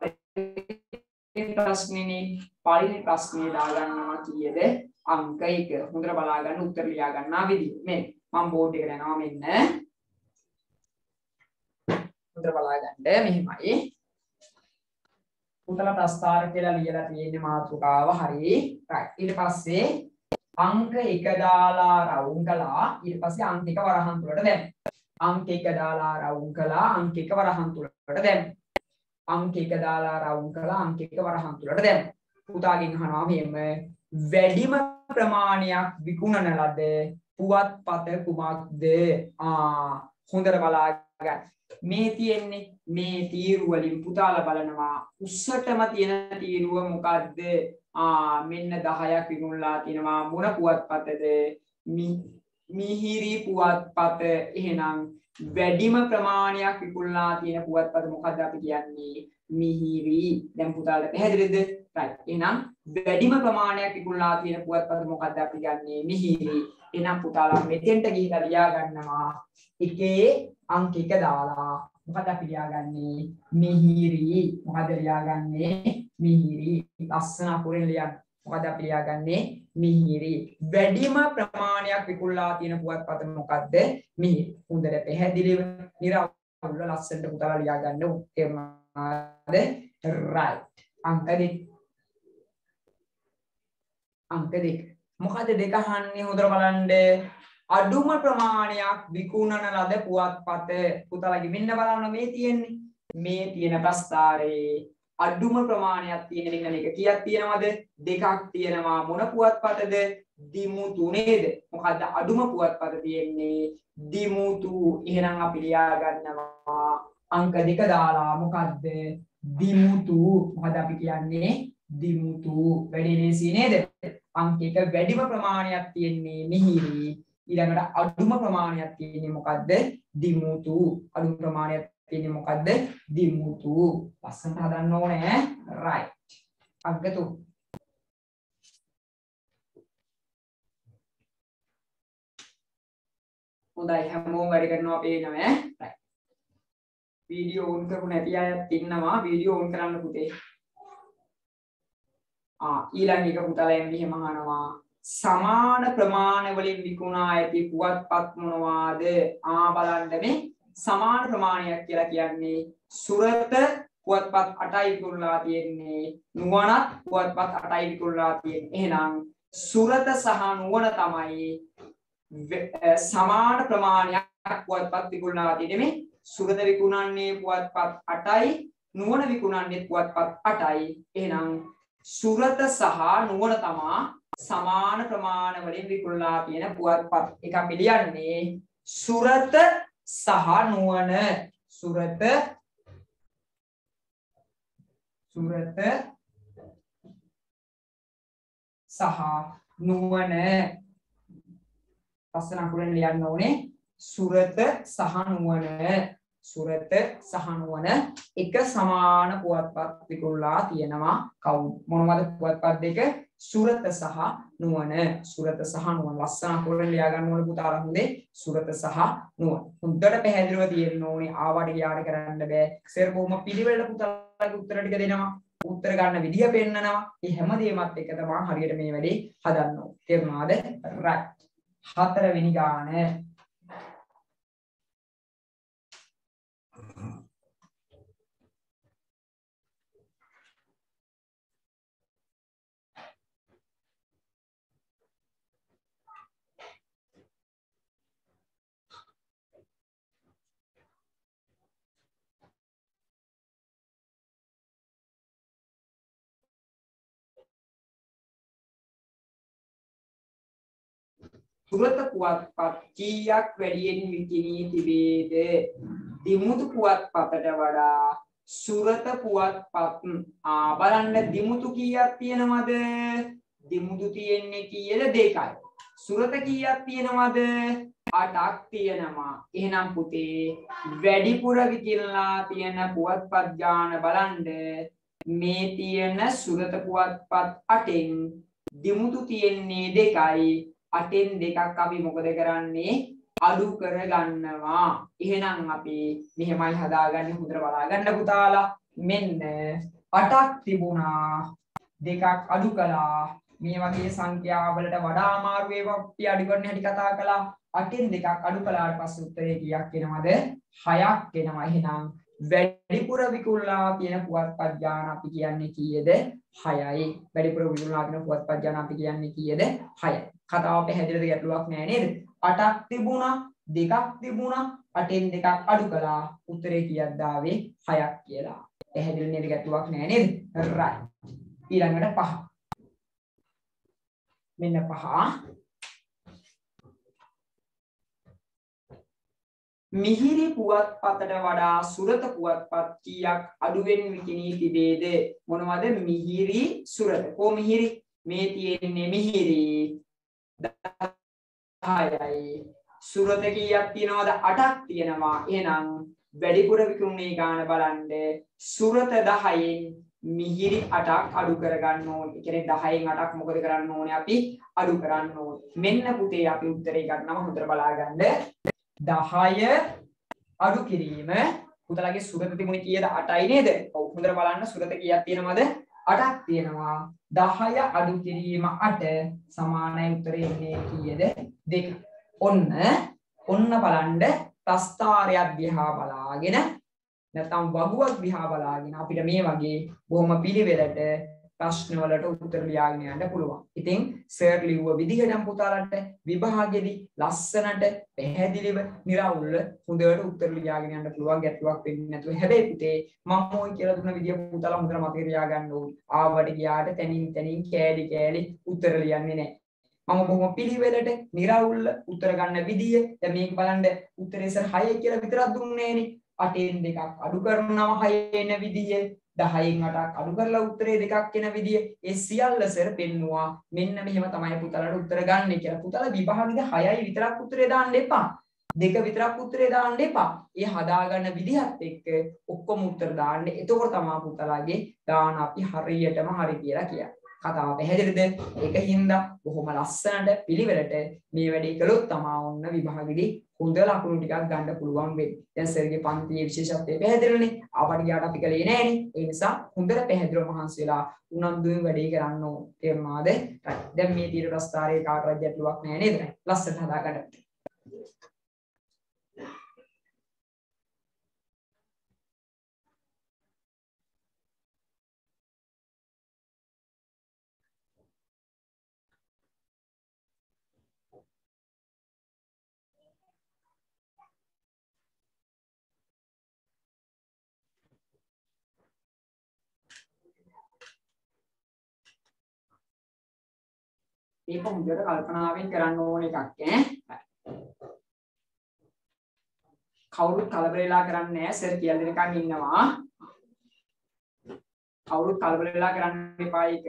පළවෙනි ප්‍රශ්නේනේ. පළවෙනි ප්‍රශ්නේ දාගන්නවා කීයද? අංක 1. හොඳට බලා ගන්න උත්තර ලියා ගන්නා විදිය. මේ මම බෝඩ් එකට යනවා මෙන්න. හොඳට බලා ගන්න මෙහෙමයි. පුතලා ප්‍රස්ථාර කියලා ලියලා තියෙන්නේ මාතෘකාව හරි. ඊට පස්සේ අංක 1 දාලා රවුම් කළා. ඊට පස්සේ අංක 1 වරහන් තුලට දැම්මා. අංක 1 දාලා රවුම් කළා. අංක 1 වරහන් තුලට දැම්මා. අංක 1 දාලා රවුම් කළා. අංක 1 වරහන් තුලට දැම්මා. පුතාගෙන් අහනවා මෙහෙම වැඩිම ප්‍රමාණයක් විකුණන ලද පුවත්පත කුමක්ද? හොඳට බලා ගන්න. මේ තියෙන්නේ මේ තීරුව වලින් පුතාලා බලනවා උස්සටම තියෙන තීරුව මොකද්ද? මෙන්න 10ක් විකුණලා තියෙනවා. මොන පුවත්පතද? මිහිරි පුවත්පත. එහෙනම් වැඩිම ප්‍රමාණයක් විකුණලා තියෙන පුවත්පත මොකද්ද අපි කියන්නේ? මිහිරි. දැන් පුතාලට පැහැදිලිද? එහෙනම් වැඩිම ප්‍රමාණයක් විකුණලා තියෙන පුවත්පත මොකද්ද අපි කියන්නේ? මිහිරි. එහෙනම් පුතාලා මෙතෙන්ට ගිහිලා ලියා ගන්නවා. එකේ අංක 1 දාලා මොකද අපි ලියාගන්නේ? මිහිරි. මොකද ලියාගන්නේ? මිහිරි. ලස්සන අපුරෙන් ලියන්න. මොකද අපි ලියාගන්නේ? මිහිරි. වැඩිම ප්‍රමාණයක් විකුණලා තියෙන පුවත්පත මොකද්ද? මිහිරි. හොඳට පැහැදිලිව නිරවුල්ව ලස්සනට පුතාලා ලියාගන්න ඕනේ. right. අංක 2. අංක 2. මොකද දෙක අහන්නේ හොඳට බලන්න. අඩුම ප්‍රමාණයක් විකුණන ලද පුවත්පත. පුතාලගේ මෙන්න බලන්න මේ තියෙන්නේ. මේ තියෙන ප්‍රස්තාරේ අඩුම ප්‍රමාණයක් තියෙන එක කීයක් තියෙනවද? දෙකක් තියෙනවා. මොන පුවත්පතද? දිමුතු නේද? මොකද්ද අඩුම පුවත්පත තියෙන්නේ? දිමුතු. එහෙනම් අපි ලියා ගන්නවා අංක 2 දාලා මොකද්ද? දිමුතු. මොකද අපි කියන්නේ දිමුතු. වැඩි ලේසි නේද? අංක 1 වැඩිම ප්‍රමාණයක් තියෙන්නේ මිහිරි. ඊළඟට අඩුම ප්‍රමාණයක් තියෙන්නේ මොකද්ද? දිමුතු. අඩුම ප්‍රමාණයක් තියෙන්නේ මොකද්ද? දිමුතු. ලස්සනට හදන්න ඕනේ. right. අංක 3. හොඳයි හැමෝම වැඩ කරනවා පේනවා ඈ. right. වීඩියෝ ඔන් කරපු නැති අයත් ඉන්නවා. වීඩියෝ ඔන් කරන්න පුතේ. ඊළඟ එක පුතාලෙන් මෙහෙම අහනවා. සමාන ප්‍රමාණ වලින් විකුණා ඇති පුවත්පත් මොනවාද? බලන්න මේ සමාන ප්‍රමාණයක් කියලා කියන්නේ සුරත පුවත්පත් 8යි විකුණලා තියෙන්නේ. නුවණත් පුවත්පත් 8යි විකුණලා තියෙන්නේ. එහෙනම් සුරත සහ නුවණ තමයි සමාන ප්‍රමාණයක් පුවත්පත් විකුණලා තියෙන්නේ. මේ සුරත විකුණන්නේ පුවත්පත් 8යි, නුවණ විකුණන්නේ පුවත්පත් 8යි. එහෙනම් සුරත සහ නුවණ තමා සමාන ප්‍රමාණ වලින් විකුණලා තියෙන පුවත්පත්. එක අපි ලියන්නේ සුරත සහ නුවණ. සුරත සහ නුවණ. ලස්සන අකුරෙන් ලියන්න ඕනේ. සුරත සහ නුවණ. සුරත සහ නුවණ එක සමාන පුවත්පත් විකුණලා තියෙනවා. කවුද? මොනවද පුවත්පත් දෙක? සුරත සහ නුවණ. සුරත සහ නුවණ. ලස්සන අකුරෙන් ලියා ගන්න ඕනේ පුතාලා හොඳේ. සුරත සහ නුවණ. හොඳට පැහැදිලිව තියෙන්න ඕනේ. ආවට ගියාට කරන්න බෑ. සර් කොහොම පිළිවෙල පුතාලාගේ උත්තර ටික දෙනවා. උත්තර ගන්න විදිය පෙන්නනවා. මේ හැමදේමත් එක තමයි හරියට මේ වැඩේ හදන්න ඕනේ. තේරුණාද? right. 4 වෙනි ගාන. සුරත පුවත්පත් කීයක් වැඩියෙන් විකිණී තිබේද? දිමුතු පුවත්පතට වඩා සුරත පුවත්පත් බලන්න දිමුතු කීයක් තියෙනවද? දිමුතු තියෙන්නේ කීයද? 2යි. සුරත කීයක් තියෙනවද? 8ක් තියෙනවා. එහෙනම් පුතේ වැඩිපුර විකිණලා තියෙන පුවත්පත් ගාන බලන්න. මේ තියෙන සුරත පුවත්පත් 8න් දිමුතු තියෙන්නේ 2යි. 8න් 2ක් අපි මොකද කරන්නේ? අඩු කරගන්නවා. එහෙනම් අපි මෙහෙමයි හදාගන්නේ. හොඳට බලාගන්න පුතාලා. මෙන්න 8ක් තිබුණා. 2ක් අඩු කළා. මේ වගේ සංඛ්‍යා වලට වඩා අමාරු ඒවා අපි අඩු කරන්න හැටි කතා කළා. 8න් 2ක් අඩු කළාට පස්සේ උත්තරේ කීයක් එනවද? 6ක් එනවා. එහෙනම් වැඩිපුර විකුණලා තියෙන පුවත්පත් ගාන අපි කියන්නේ කීයද? 6යි. වැඩිපුර විකුණලා තියෙන පුවත්පත් ගාන අපි කියන්නේ කීයද? 6යි. කතාව පැහැදිලිද? ගැටලුවක් නෑ නේද? 8ක් තිබුණා, 2ක් තිබුණා, 8න් 2ක් අඩු කළා. උත්තරේ කීයක්ද ආවේ? 6ක් කියලා. පැහැදිලි නේද? ගැටලුවක් නෑ නේද? right. ඊළඟට 5. මෙන්න 5. මිහිරි පුවත්පතට වඩා සුරත පුවත්පත් කීයක් අඩුවෙන් විකිණී තිබේද? මොනවද? මිහිරි, සුරත. කො මිහිරි? මේ තියෙන්නේ මිහිරි 10යි. සුරත කීයක් තියෙනවද? 8ක් තියෙනවා. එහෙනම් වැඩිපුර විකුණුනේ ගාන බලන්න. සුරත 10න් මිහිරි 8ක් අඩු කරගන්න ඕනේ. ඒ කියන්නේ 10න් 8ක් මොකද කරන්න ඕනේ? අපි අඩු කරන්න ඕනේ. මෙන්න පුතේ අපි උත්තරේ ගන්නවා. හොඳට බලාගන්න. 10 අඩු කිරීම. පුතලගේ සුරත තිබුණේ කීයද? 8යි නේද? ඔව්. හොඳට බලන්න සුරත කීයක් තියෙනවද? 8ක් තියෙනවා. 10 අඩු කිරීම 8 සමානයි. උත්තරේ එන්නේ කීයද? 2. ඔන්න බලන්න ප්‍රස්ථාරයක් දිහා බලාගෙන නැත්නම් වගුවක් දිහා බලාගෙන අපිට මේ වගේ බොහොම පිළිවෙලට ප්‍රශ්න වලට උත්තර ලියාගෙන යන්න පුළුවන්. ඉතින් සර් ලිව්ව විදිහටම පුතාලට විභාගෙදි ලස්සනට පැහැදිලිව निराවුල්ව හොඳට උත්තර ලියාගෙන යන්න පුළුවන් ගැටලුවක් වෙන්නේ නැතුව. හැබැයි පුතේ මම ඔය කියලා දුන්න විදිය පුතාලා හොඳට මතක තියාගන්න ඕනේ. ආවට ගියාට තනින් තනින් කෑලි කෑලි උත්තර ලියන්නේ නැහැ. මම බොහොම පිළිවෙලට निराවුල්ව උත්තර ගන්න විදිය දැන් මේක බලන්න උත්තරේ සර් 6 කියලා විතරක් දුන්නේනේ. 8න් දෙකක් අඩු කරනවා 6 එන විදිය 10න් 8ක් අඩු කරලා උත්තරේ දෙකක් එන විදිය ඒ සියල්ල සර් පෙන්නවා මෙන්න මෙහෙම තමයි පුතාලට උත්තර ගන්න කියලා. පුතාලා විභාගෙද 6යි විතරක් උත්තරේ දාන්න එපා. දෙක විතරක් උත්තරේ දාන්න එපා. ඒ හදාගන්න විදිහත් එක්ක ඔක්කොම උත්තර දාන්න. එතකොට තමයි පුතාලාගේ දාන අපි හරියටම හරි කියලා කියන්නේ. කතාව පැහැදිලිද? ඒකින්ද බොහොම ලස්සනට පිළිවෙලට මේ වැඩේ කළොත් තමයි ඔන්න විභාගෙදී හොඳ ලකුණු ටිකක් ගන්න පුළුවන් වෙන්නේ. දැන් සර්ගේ පන්තියේ විශේෂත්වය පැහැදිලිනේ. ආවට ගියාට අපි කලේ නෑනේ. ඒ නිසා හොඳට පැහැදිලිව මහන්සි වෙලා උනන්දුවෙන් වැඩේ කරන්න ඕන. තේරුණාද? දැන් මේ තීර ප්‍රස්තාරයේ කාටවත් ගැටලුවක් නෑ නේද? ලස්සනට හදාගන්න. මේක හොඳට කල්පනාවෙන් කරන්න ඕන එකක් ඈ. කවුරුත් කලබල වෙලා කරන්නේ නැහැ සර් කියලා දෙනකන් ඉන්නවා. කවුරුත් කලබල වෙලා කරන්න එපා ඒක.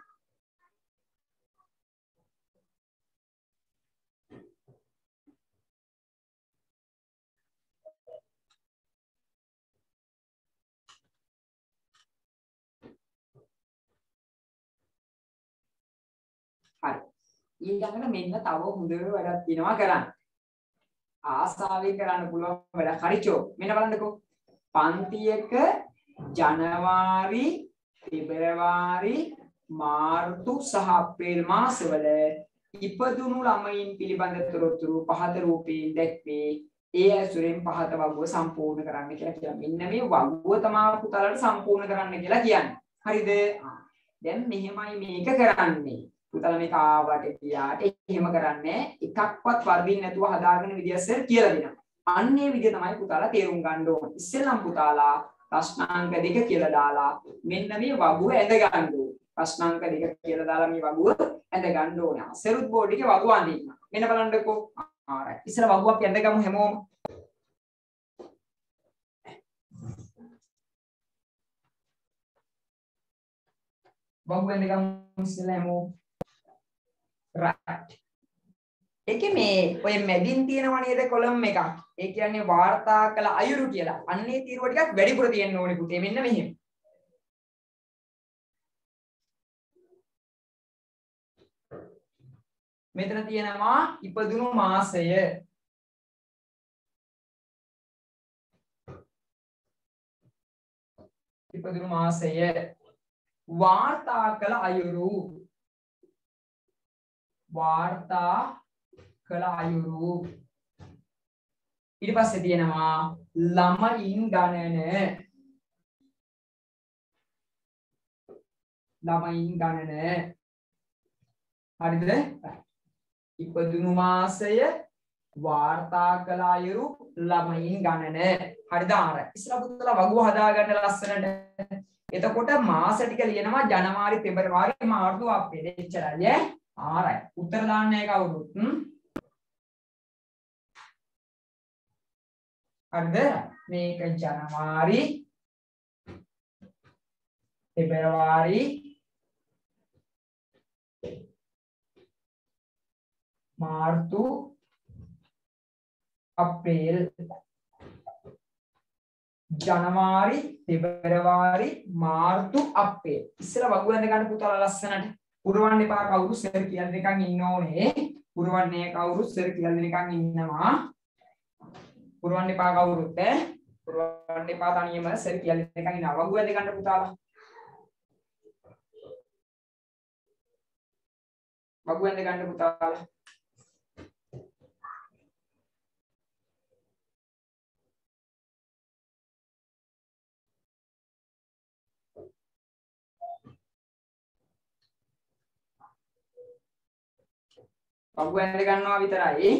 හරි. ඊළඟට මෙන්න තව හොඳ වැඩක් තියෙනවා කරන්න. ආසාවෙන් කරන්න පුළුවන් වැඩක්. හරිචෝ. මෙන්න බලන්නකෝ. පන්තියක ජනවාරි, පෙබරවාරි, මාර්තු සහ අප්‍රේල් මාසවල ඉපදුණු ළමයින් පිළිබඳ තොරතුරු පහත රූපයෙන් දැක්වේ. ඒ ඇසුරෙන් පහත වගුව සම්පූර්ණ කරන්න කියලා කියනවා. මෙන්න මේ වගුව තමයි පුතාලට සම්පූර්ණ කරන්න කියලා කියන්නේ. හරිද? දැන් මෙහෙමයි මේක කරන්නේ. පුතාලා මේක ආවට ගියාට එහෙම කරන්නේ එකක්වත් වර්ධින්න නැතුව හදාගෙන විදියස්සර කියලා දෙනවා. අන්නේ විදිය තමයි පුතාලා තේරුම් ගන්න ඕනේ. ඉස්සෙල්ලම පුතාලා ප්‍රශ්නාංක 2 කියලා දාලා මෙන්න මේ වගුව ඇඳ ගන්න ඕනේ. ප්‍රශ්නාංක 2 කියලා දාලා මේ වගුව ඇඳ ගන්න ඕනේ. සෙරුත් බෝඩ් එකේ වගුව අඳින්න. මෙන්න බලන්නකෝ. ආරයි. ඉස්සෙල්ලා වගුව අපි ඇඳගමු හැමෝම. වගුව ඇඳගමු ඉස්සෙල්ලා හැමෝම. right. ඒකේ මේ ඔය මැදින් තියෙනව නේද කොලම් එකක්. ඒ කියන්නේ වාර්තා කළ අයුරු කියලා. අන්නේ තීරුව ටිකක් වැඩිපුර තියෙන්න ඕනේ පුතේ. මෙන්න මෙහෙම. මෙතන තියෙනවා ඉපදුණු මාසය. ඉපදුණු මාසය. වාර්තා කළ අයුරු. වාර්තා කළ අයුරු. ඊට පස්සේ තියෙනවා ළමයින් ගණන. ළමයින් ගණන. හරිද? ඉපදුණු මාසය වාර්තා කළ අයුරු ළමයින් ගණන. හරිද? ආර ඉස්සලා පුතලා වගුව හදාගන්න ලස්සනට. එතකොට මාස ටික ලියනවා ජනවාරි පෙබරවාරි මාර්තු අප්‍රේල්. එච්චරයි ඈ. ආරයි. උත්තර දාන්නේ කවුරුත්? හරිද? මේක ජනවාරි පෙබරවාරි මාර්තු අප්‍රේල්. ජනවාරි පෙබරවාරි මාර්තු අප්‍රේල්. ඉස්සෙල්ලා වගුව ඇඳ ගන්න පුතාලා ලස්සනට. පුරවන්න එපා කවුරු සර් කියලා දෙකන් ඉන්න ඕනේ. පුරවන්නේ කවුරු සර් කියලා දෙකන් ඉන්නවා. පුරවන්න එපා කවුරුත් ඈ. පුරවන්න එපා තනියම සර් කියලා දෙකන් ඉන්නවා. වගුව ඇඳ ගන්න පුතාලා. වගුව ඇඳ ගන්න පුතාලා. වගුව ඇඳ ගන්නවා විතරයි.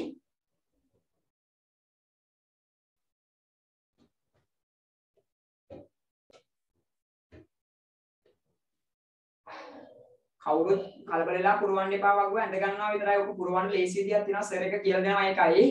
කවුරුත් කලබල වෙලා පුරවන්න එපා වගුව ඇඳ ගන්නවා විතරයි. ඔක පුරවන්න ලේසි විදියක් තියෙනවා. සර් එක කියලා දෙනවා ඒකයි.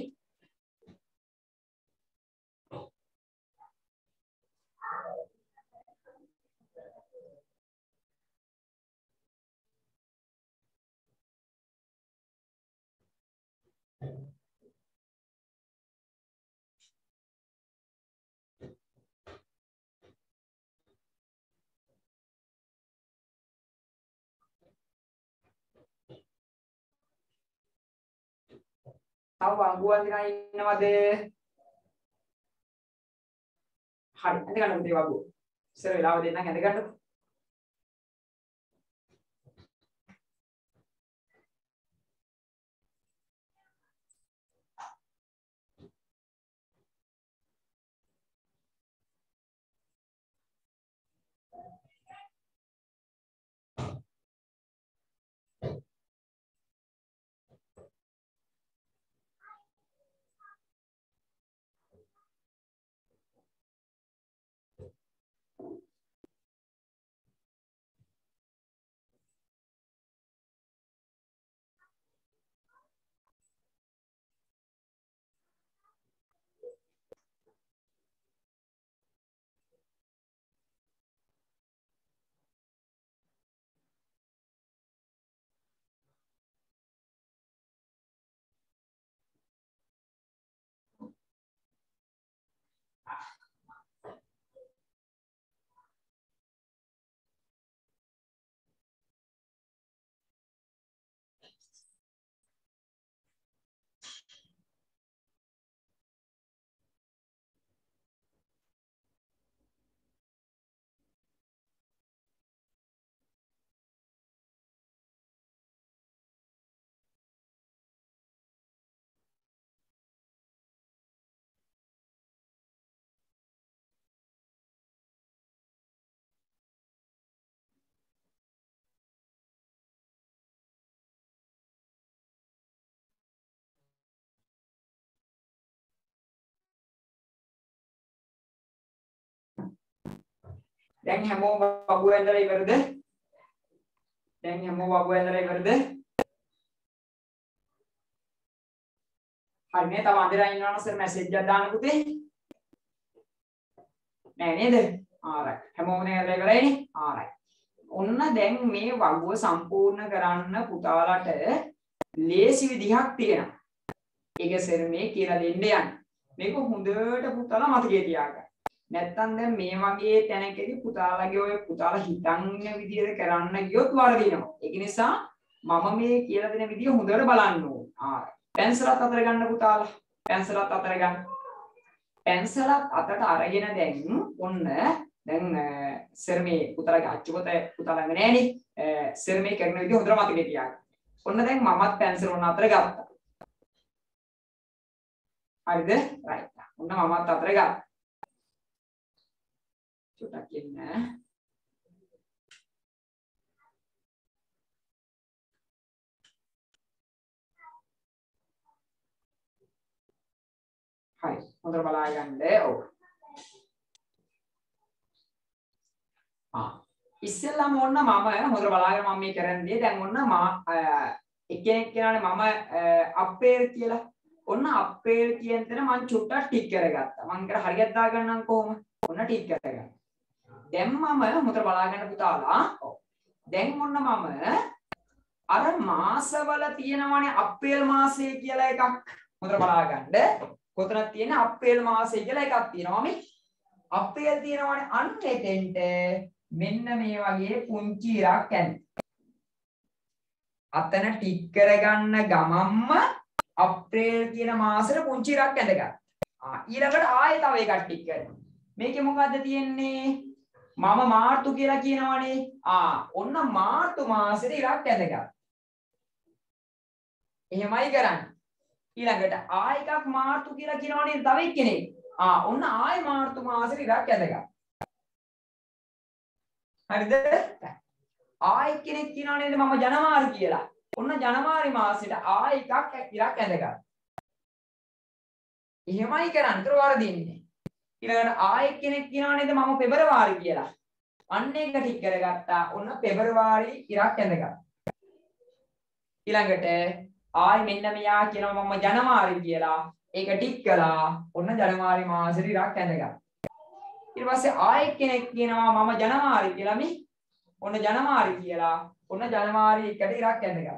තව වගුවක් දිනා ඉන්නවද? හරි ඇඳ ගන්න පුතේ වගුව. ඉස්සර වෙලාව දෙන්නම් ඇඳ ගන්නකො. දැන් හැමෝම වගුව ඇඳලා ඉවරද? දැන් හැමෝම වගුව ඇඳලා ඉවරද? හරි නේ. තව අඳලා ඉන්නවනම් සර් මැසේජ් එකක් දාන්න පුතේ. නෑ නේද? ආරයි. හැමෝම දැන් ඇඳලා ඉවරයිනේ. ආරයි. ඔන්න දැන් මේ වගුව සම්පූර්ණ කරන්න පුතාලට ලේසි විදිහක් තියෙනවා. ඒක සර් මේ කියලා දෙන්න යන්නේ. මේක හොඳට පුතාලා මතකයේ තියාගන්න. නැත්තම් දැන් මේ වගේ තැනකදී පුතාලගේ ඔය පුතාලා හිතන්න විදියට කරන්න ගියොත් වරදිනවා. ඒක නිසා මම මේ කියලා දෙන විදිය හොඳට බලන්න ඕනේ. ආරයි. පැන්සලත් අතර ගන්න පුතාලා. පැන්සලත් අතර ගන්න. පැන්සලත් අතට අරගෙන දැන් ඔන්න දැන් සර් මේ පුතාලගේ අච්චුපත පුතාලගේ නෑනේ. සර් මේ කරන විදිය හොඳට මතකයේ තියාගන්න. ඔන්න දැන් මමත් පැන්සල ඔන්න අතර ගත්තා. හරිද? රයිට්. ඔන්න මමත් අතර ගත්තා. චුට්ටක් ඉන්න. හරි. හොඳට බලා ගන්න. ඔව්. ඉස්සෙල්ලාම ඔන්න මම හොඳට බලාගෙන මම මේ කරන්නේ දැන් ඔන්න එක්කෙනෙක් කියනවානේ මම අප්පේල් කියලා. ඔන්න අප්පේල් කියන තැන මම චුට්ටක් ටික් කරගත්තා. මම කර හරියට දාගන්නම් කොහොම? ඔන්න ටික් කරගන්න. දැන් මම හොඳට බලාගන්න පුතාලා. ඔව්. දැන් ඔන්න මම අර මාසවල තියෙනවානේ අප්‍රේල් මාසය කියලා එකක්. හොඳට බලාගන්න. කොතනද තියෙන අප්‍රේල් මාසය කියලා එකක් තියෙනවා මේ. අප්‍රේල් තියෙනවානේ අන්න එතෙන්ට මෙන්න මේ වගේ පුංචි ඉරක් ඇඳ. අතන ටික් කරගන්න ගමම්ම අප්‍රේල් කියන මාසෙට පුංචි ඉරක් ඇඳගත්තා. ඊළඟට ආයෙ තව එකක් ටික් කරනවා. මේකේ මොකද්ද තියෙන්නේ? මම මාර්තු කියලා කියනවනේ. ඔන්න මාර්තු මාසෙට ඉරක් ඇඳගත්තා. එහෙමයි කරන්නේ. ඊළඟට ආයෙ එකක් මාර්තු කියලා කියනවනේ තව එක්කෙනෙක්. ඔන්න ආයෙ මාර්තු මාසෙට ඉරක් ඇඳගත්තා. හරිද? ආයෙ කෙනෙක් කියනවා නේද මම ජනවාරි කියලා. ඔන්න ජනවාරි මාසෙට ආයෙ එකක් ඉරක් ඇඳගත්තා. එහෙමයි කරන්නේ. ඒතර වරදින්නේ. ඊළඟට ආයෙ කෙනෙක් කියනවා නේද මම පෙබරවාරි කියලා. අන්න ඒක ටික කරගත්තා. ඔන්න පෙබරවාරි ඉරක් ඇඳගත්තා. ඊළඟට ආයෙ මෙන්න මෙයා කියනවා මම ජනවාරි කියලා. ඒක ටික කළා. ඔන්න ජනවාරි මාසෙට ඉරක් ඇඳගත්තා. ඊට පස්සේ ආයෙ කෙනෙක් කියනවා මම ජනවාරි කියලා මේ. ඔන්න ජනවාරි කියලා. ඔන්න ජනවාරි එකට ඉරක් ඇඳගත්තා.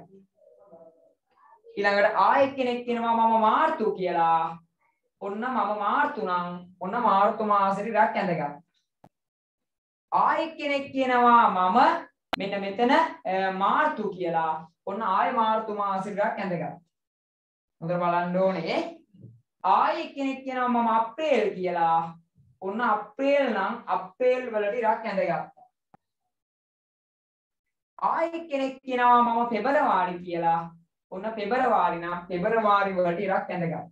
ඊළඟට ආයෙ කෙනෙක් කියනවා මම මාර්තු කියලා. ඔන්න මම මාර්තු නම් ඔන්න මාර්තු මාසෙට ඉරක් ඇඳගත්තා. ආයෙ කෙනෙක් කියනවා මම මෙන්න මෙතන මාර්තු කියලා. ඔන්න ආයෙ මාර්තු මාසෙට ඉරක් ඇඳගත්තා. හොඳට බලන්න ඕනේ. ආයෙ කෙනෙක් කියනවා මම අප්‍රේල් කියලා. ඔන්න අප්‍රේල් නම් අප්‍රේල් වලට ඉරක් ඇඳගත්තා. ආයෙ කෙනෙක් කියනවා මම පෙබරවාරි කියලා. ඔන්න පෙබරවාරි නම් පෙබරවාරි වලට ඉරක් ඇඳගත්තා.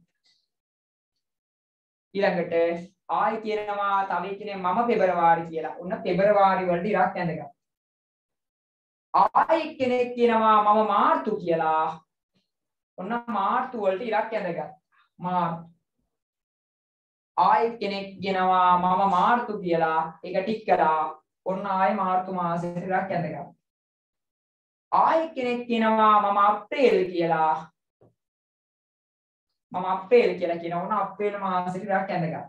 ඊළඟට ආයෙ කියනවා තව කෙනෙක් මම පෙබරවාරි කියලා. ඔන්න පෙබරවාරි වලට ඉරක් ඇඳගත්තා. ආයෙ කෙනෙක් කියනවා මම මාර්තු කියලා. ඔන්න මාර්තු වලට ඉරක් ඇඳගත්තා. මාර්තු. ආයෙ කෙනෙක් කියනවා මම මාර්තු කියලා. ඒක ටික කරා. ඔන්න ආයෙ මාර්තු මාසෙට ඉරක් ඇඳගත්තා. ආයෙ කෙනෙක් කියනවා මම අප්‍රේල් කියලා. මම අප්‍රේල් කියලා කියනවා. ඔන්න අප්‍රේල් මාසෙට ඉරක් ඇඳගත්තා.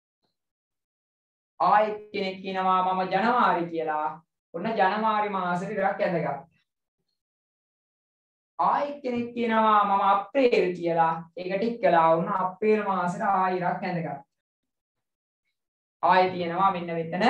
ආයෙ කෙනෙක් කියනවා මම ජනවාරි කියලා. ඔන්න ජනවාරි මාසෙට ඉරක් ඇඳගත්තා. ආයෙ කෙනෙක් කියනවා මම අප්‍රේල් කියලා. ඒක ටික කළා. ඔන්න අප්‍රේල් මාසෙට ආයෙ ඉරක් ඇඳගත්තා. ආයෙ තියෙනවා මෙන්න මෙතන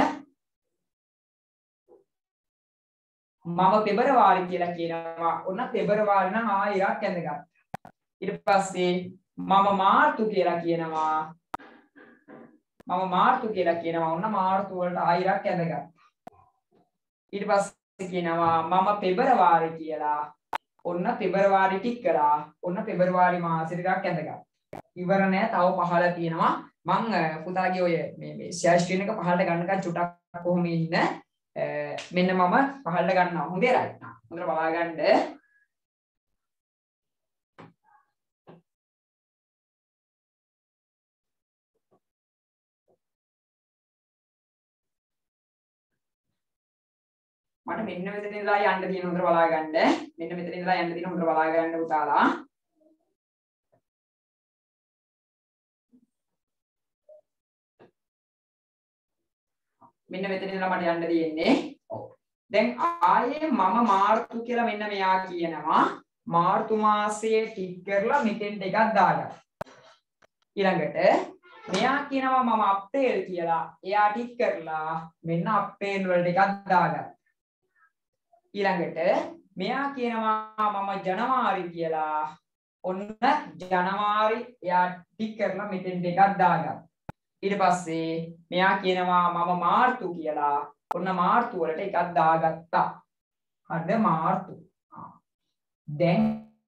මම පෙබරවාරි කියලා කියනවා. ඔන්න පෙබරවාරි නම් ආයෙ ඉරක් ඇඳගත්තා. ඊට පස්සේ මම මාර්තු කියලා කියනවා. මම මාර්තු කියලා කියනවා. ඔන්න මාර්තු වලට ආයෙ ඉරක් ඇඳගත්තා. ඊට පස්සේ කියනවා මම පෙබරවාරි කියලා. ඔන්න පෙබරවාරි ටික කරා. ඔන්න පෙබරවාරි මාසෙට ඉරක් ඇඳගත්තා. ඉවර නෑ. තව 15 තියෙනවා. මං පුතාගේ ඔය මේ ෂෙයා ස්ක්‍රීන් එක පහළට ගන්නකන් චුට්ටක් කොහොම ඉන්න මෙන්න මම පහළට ගන්නවා. හොඳේ රයිට්. හොඳට බලා ගන්න. මට මෙන්න මෙතන ඉඳලා යන්න තියෙන හොඳට බලා ගන්න. මෙන්න මෙතන ඉඳලා යන්න තියෙන හොඳට බලා ගන්න පුතාලා. මෙන්න මෙතන ඉඳලා මට යන්න තියෙන්නේ. ඔව්. දැන් ආයේ මම මාර්තු කියලා මෙන්න මෙයා කියනවා. මාර්තු මාසයේ ටික් කරලා මෙතෙන්ට එකක් දාගන්න. ඊළඟට මෙයා කියනවා මම අප්‍රේල් කියලා. එයා ටික් කරලා මෙන්න අප්‍රේල් වලට එකක් දාගන්න. ඊළඟට මෙයා කියනවා මම ජනවාරි කියලා. ඔන්න ජනවාරි එයා ටික් කරලා මෙතෙන්ට එකක් දාගන්න. ඊට පස්සේ මෙයා කියනවා මම මාර්තු කියලා. ඔන්න මාර්තු වලට එකක් දාගත්තා. හරිද මාර්තු. දැන්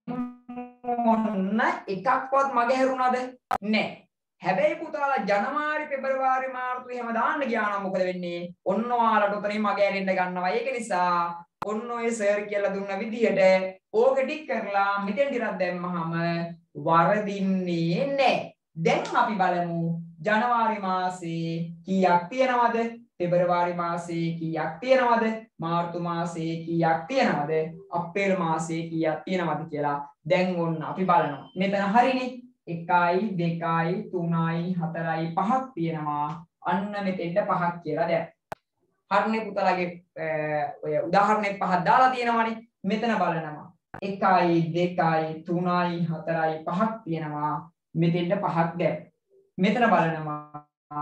ඔන්න එකක්වත් මගේ හැරුණාද? නෑ. හැබැයි පුතාලා ජනවාරි පෙබරවාරි මාර්තු එහෙම දාන්න ගියා නම් මොකද වෙන්නේ? ඔන්න ඔයාලට උතනින් මගේ හැරෙන්න ගන්නවා. ඒක නිසා ඔන්න ඔය සර් කියලා දුන්න විදිහට ඕක ටික කරලා මෙතෙන් ටිකක් දැම්මහම වරදින්නේ නෑ. දැන් අපි බලමු ජනවාරි මාසේ කීයක් තියෙනවද? පෙබරවාරි මාසේ කීයක් තියෙනවද? මාර්තු මාසේ කීයක් තියෙනවද? අප්‍රේල් මාසේ කීයක් තියෙනවද කියලා. දැන් ඔන්න අපි බලනවා. මෙතන හරිනේ 1යි 2යි 3යි 4යි 5ක් තියෙනවා. අන්න මෙතෙන්ට 5ක් කියලා දැන්. හරිනේ පුතාලගේ ඔය උදාහරණයක් 5ක් දාලා තියෙනවානේ. මෙතන බලනවා. 1යි 2යි 3යි 4යි 5ක් තියෙනවා. මෙතෙන්ට 5ක් දැන්. මෙතන බලනවා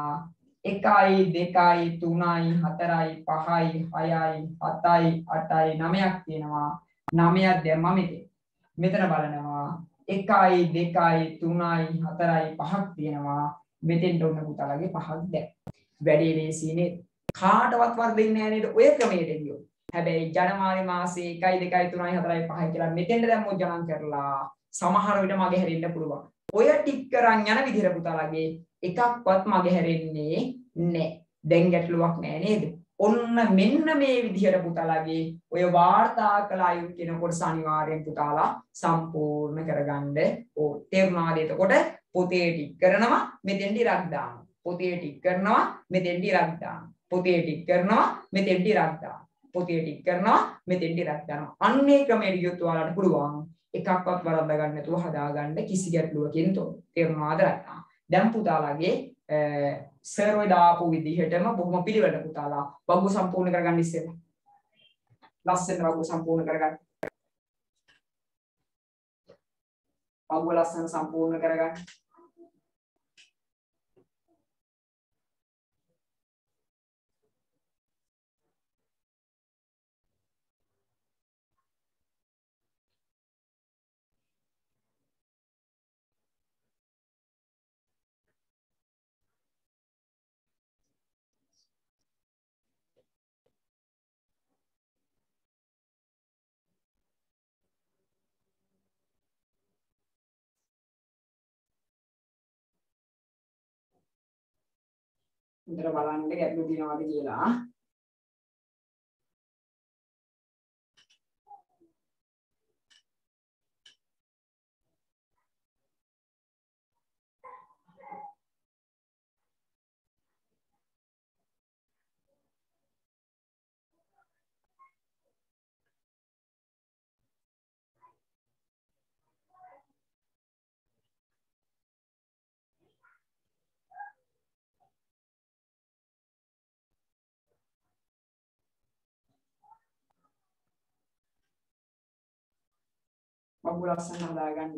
1යි 2යි 3යි 4යි 5යි 6යි 7යි 8යි 9ක් තියෙනවා. 9ක් දැම්මම මෙතන බලනවා 1යි 2යි 3යි 4යි 5ක් තියෙනවා. මෙතෙන්ට ඔන්න පුතාලගේ 5ක් දැන්. වැඩි ලේසියිනේ. කාටවත් වර්ධින්නේ නැහැ නේද ඔය ක්‍රමයට ගියොත්. හැබැයි ජනවාරි මාසේ 1යි 2යි 3යි 4යි 5යි කියලා මෙතෙන්ට දැම්මොත් ගණන් කරලා සමහර විට මගේ හැරෙන්න පුළුවන්. ඔය ටික කරන් යන විදිහට පුතාලගේ එකක්වත් මගේ හැරෙන්නේ නැහැ. දැන් ගැටලුවක් නෑ නේද? ඔන්න මෙන්න මේ විදිහට පුතාලාගේ ඔය වාර්තා කළ අයුරු කියන කොටස අනිවාර්යෙන් පුතාලා සම්පූර්ණ කරගන්න ඕන. තේරුණාද? එතකොට පොතේ ටික් කරනවා මෙතෙන් ඉරක් දානවා. පොතේ ටික් කරනවා මෙතෙන් ඉරක් දානවා. පොතේ ටික් කරනවා මෙතෙන් ඉරක් දානවා. පොතේ ටික් කරනවා මෙතෙන් ඉරක් දානවා. අන්නේ ක්‍රමයට ගියොත් ඔයාලට පුළුවන් එකක්වත් වරද්දා ගන්න නැතුව හදාගන්න කිසි ගැටලුවකින් තොර. තේරුණාද නැත්නම්? දැන් පුතාලාගේ සර් ඔය දාපු විදිහටම බොහොම පිළිවෙලට පුතාලා වගු සම්පූර්ණ කරගන්න ඉස්සෙල්ලා. ලස්සන වගු සම්පූර්ණ කරගන්න. වගු ලස්සන සම්පූර්ණ කරගන්න. හොඳට බලන්න ගැටලු තියෙනවද කියලා. වගු ලස්සන හදාගන්න.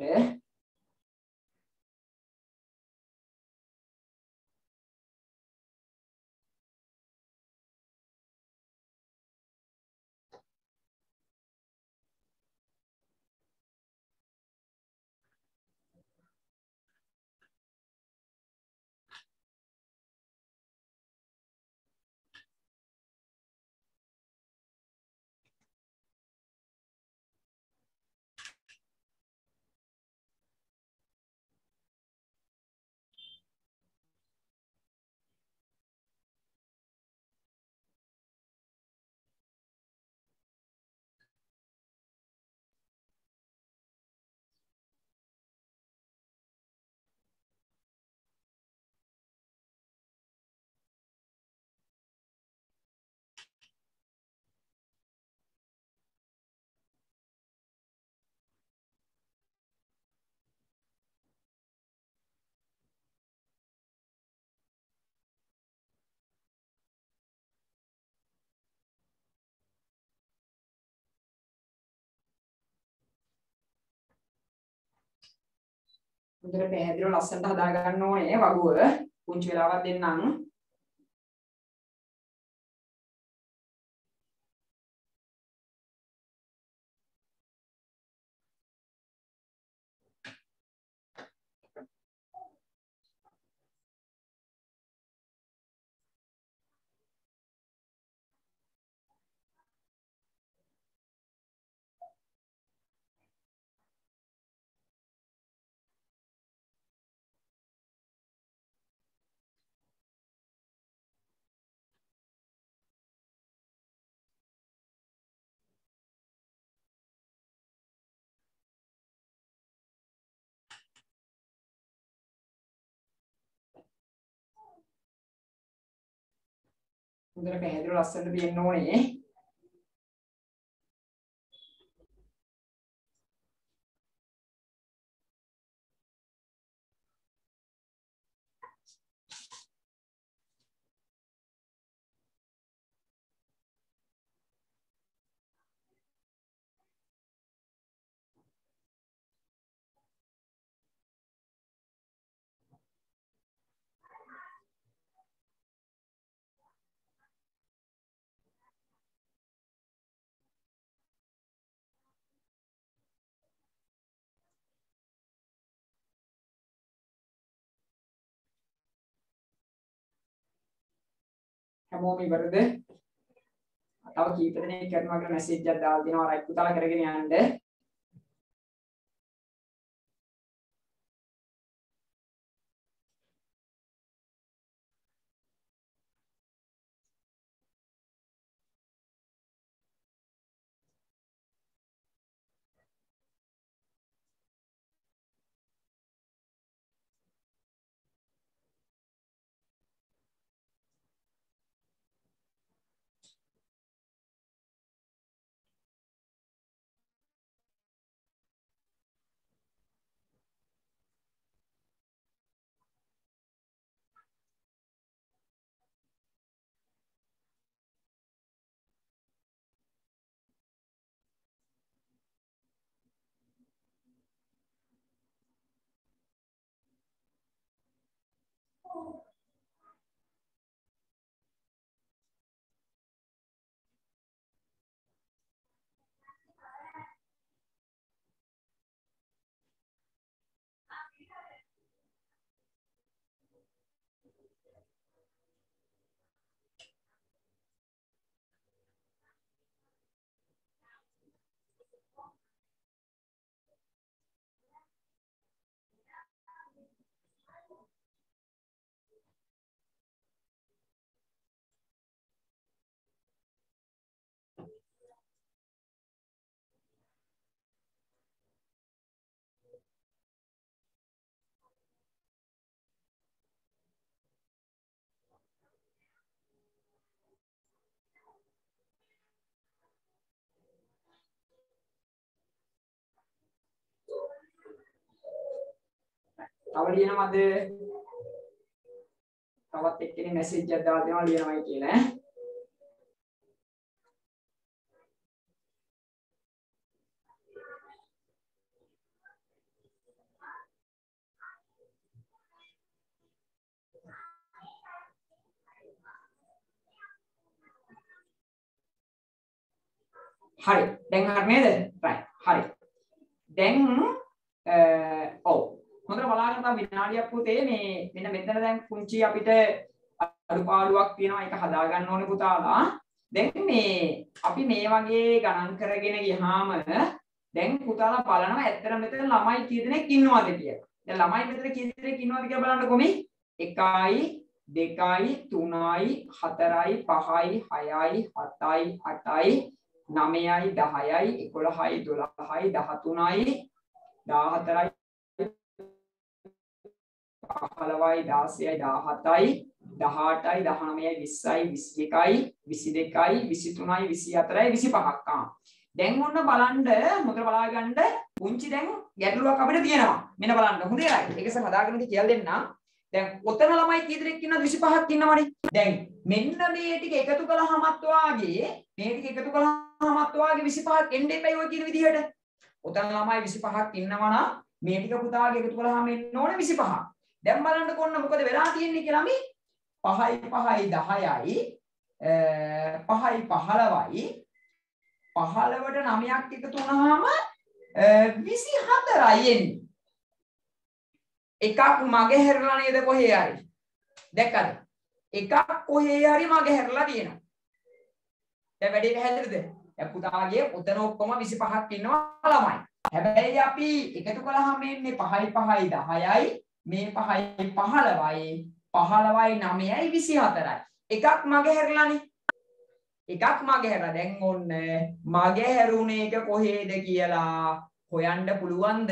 හොඳට පැහැදිලිව ලස්සනට හදා ගන්න ඕනේ වගුව. පුංචි වෙලාවක් දෙන්නම්. හොඳට පැහැදිලිව ලස්සනට තියෙන්න ඕනේ. හැමෝම ඉවරද? තව කීප දෙනෙක් කරනවා කියලා මැසේජ් එකක් දාලා දෙනවා රයිට් පුතාලා කරගෙන යන්න. තව ලියනවද? තවත් එක්කෙනෙක් මැසේජ් එකක් දාලා දෙනවා ලියනවයි කියලා ඈ. හරි. දැන් හරි නේද? right. හරි. දැන් ඔව්. හොඳට බලන්න තමයි විනාඩියක් පුතේ මේ මෙන්න මෙතන දැන් පුංචි අපිට අඩුපාඩුවක් තියෙනවා ඒක හදා ගන්න ඕනේ පුතාලා. දැන් මේ අපි මේ වගේ ගණන් කරගෙන ගියාම දැන් පුතාලා බලනවා ඇත්තට මෙතන ළමයි කී දෙනෙක් ඉන්නවද කියලා. දැන් ළමයි මෙතන කී දෙනෙක් ඉන්නවද කියලා බලන්නකො මේ 1යි 2යි 3යි 4යි 5යි 6යි 7යි 8යි 9යි 10යි 11යි 12යි 13යි 14යි 15යි 16යි 17යි 18යි 19යි 20යි 21යි 22යි 23යි 24යි 25ක් දැන් ඔන්න බලන්න හොඳට බලාගන්න පුංචි දැන් ගැටලුවක් අපිට තියෙනවා මෙන්න බලන්න හොඳයි ඒක ඉස්සර හදාගෙන ඉඳි කියලා දෙන්නම් දැන් ඔතන ළමයි කී දෙනෙක් ඉන්නවද 25ක් ඉන්නවනේ දැන් මෙන්න මේ ටික එකතු කළාමත් වාගේ මේ ටික එකතු කළාමත් වාගේ 25ක් එන්නේ එපයි ඔය කියන විදිහට ඔතන ළමයි 25ක් ඉන්නවා නම් මේ ටික පුතාගේ එකතු කළාම එන්න ඕනේ 25ක් දැන් බලන්න කොන්න මොකද වෙලා තියෙන්නේ කියලා මේ 5යි 5යි 10යි 5යි 15යි 15ට 9ක් එකතු වුණාම 24යි එන්නේ එකක් මගේ හැරලා නේද කොහේ හරි දැක්කද එකක් කොහේ හරි මගේ හැරලා තියෙනවා දැන් වැඩේ පැහැදිලිද දැන් පුතාගේ උතන ඔක්කොම 25ක් ඉන්නවා ළමයි හැබැයි අපි එකතු කළාම එන්නේ 5යි 5යි 10යි මේ 5යි 15යි 15යි 9යි 24යි එකක් මගේ හැරලානේ එකක් මගේ හැරලා දැන් ඔන්න මගේ හැරුණ එක කොහේද කියලා හොයන්න පුළුවන්ද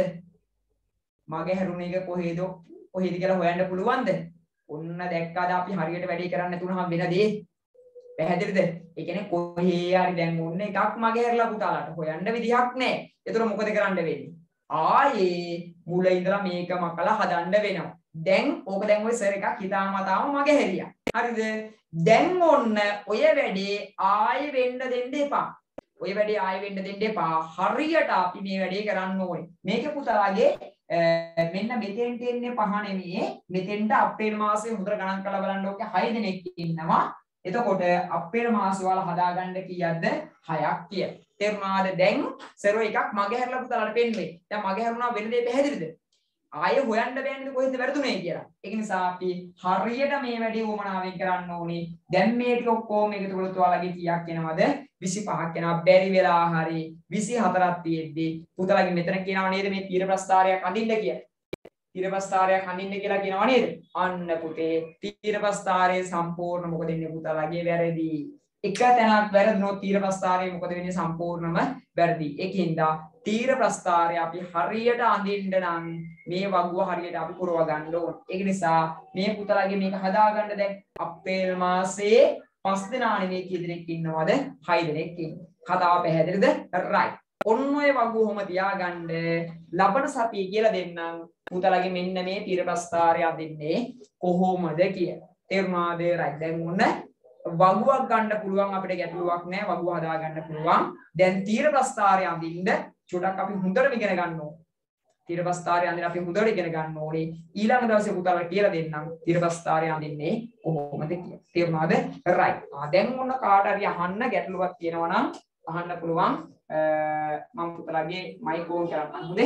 මගේ හැරුණ එක කොහේද කියලා හොයන්න පුළුවන්ද ඔන්න දැක්කාද අපි හරියට වැඩේ කරන්න නැතුනහම වෙන දේ පැහැදිලිද ඒ කියන්නේ කොහේ හරි දැන් ඔන්න එකක් මගේ හැරලා පුතාලට හොයන්න විදිහක් නැහැ ඒතර මොකද කරන්න වෙන්නේ ආයේ මුල ඉඳලා මේක මකලා හදන්න වෙනවා දැන් ඕක දැන් ඔය සර් එකක් හිතාමතාම මගේ හැරියා හරිද දැන් ඔන්න ඔය වැඩේ ආයෙ වෙන්න දෙන්න එපා ඔය වැඩේ ආයෙ වෙන්න දෙන්න එපා හරියට අපි මේ වැඩේ කරන්න ඕනේ මේක පුතාගේ මෙන්න මෙතෙන්ට එන්නේ 5 නෙමෙයි මෙතෙන්ට අප්‍රේල් මාසයේ හොඳට ගණන් කරලා බලන්න ඕකේ 6 දෙනෙක් ඉන්නවා එතකොට අප්‍රේල් මාසෙ වල හදාගන්න කීයක්ද 6ක් කියලා තේරුණාද දැන් සර්වර් එකක් මගේ හැරලා පුතාලට පෙන්නුවේ දැන් මගේ හැරුණා වෙන දේ පැහැදිලිද ආයෙ හොයන්න බෑනේ කොහෙන්ද වැරදුනේ කියලා ඒක නිසා අපි හරියට මේ වැඩේ වමනාවෙන් කරන්න ඕනේ දැන් මේ ටික ඔක්කොම එකතු කළොත් ඔයාලගේ කීයක් එනවද 25ක් එනවා බැරි වෙලා හරි 24ක් තියෙද්දි පුතාලගේ මෙතන කියනවා නේද මේ තීර ප්‍රස්ථාරයක් අඳින්න කියලා තීර ප්‍රස්ථාරයක් අඳින්න කියලා කියනවා නේද අන්න පුතේ තීර ප්‍රස්ථාරයේ සම්පූර්ණ මොකද වෙන්නේ පුතාලගේ වැරදි එක තැනක් වැරදුනොත් තීර ප්‍රස්ථාරයේ මොකද වෙන්නේ සම්පූර්ණම වැරදි ඒකින්ද තීර ප්‍රස්ථාරය අපි හරියට අඳින්න නම් මේ වගුව හරියට අපි පුරව ගන්න ඕන. ඒක නිසා මේ පුතලාගේ මේක හදාගන්න දැන් අප්‍රේල් මාසයේ 5 දෙනා නෙමෙයි කී දෙනෙක් ඉන්නවද? 6 දෙනෙක් ඉන්නවා. කතාව පැහැදිලිද? right. ඔන්න ඔය වගුවම තියාගන්න ලබන සතිය කියලා දෙන්නම්. පුතලාගේ මෙන්න මේ තීර ප්‍රස්ථාරය අඳින්නේ කොහොමද කියලා. තේරුණාද? right. දැන් ඔන්න වගුවක් ගන්න පුළුවන් අපිට ගැටලුවක් නැහැ. වගුව හදා ගන්න පුළුවන්. දැන් තීර ප්‍රස්ථාරය අඳින්න චුටක් අපි හොඳට ඉගෙන ගන්න ඕනේ. තීර ප්‍රස්ථාරය අඳින්න අපි හොඳට ඉගෙන ගන්න ඕනේ. ඊළඟ දවසේ පුතාලා කියලා දෙන්නම් තීර ප්‍රස්ථාරය අඳින්නේ කොහොමද කියලා. තේරුණාද? right. දැන් මොන කාට හරි අහන්න ගැටලුවක් තියෙනවා නම් අහන්න පුළුවන්. මම පුතාලාගේ මයික් ඕන් කරන්න හොඳේ.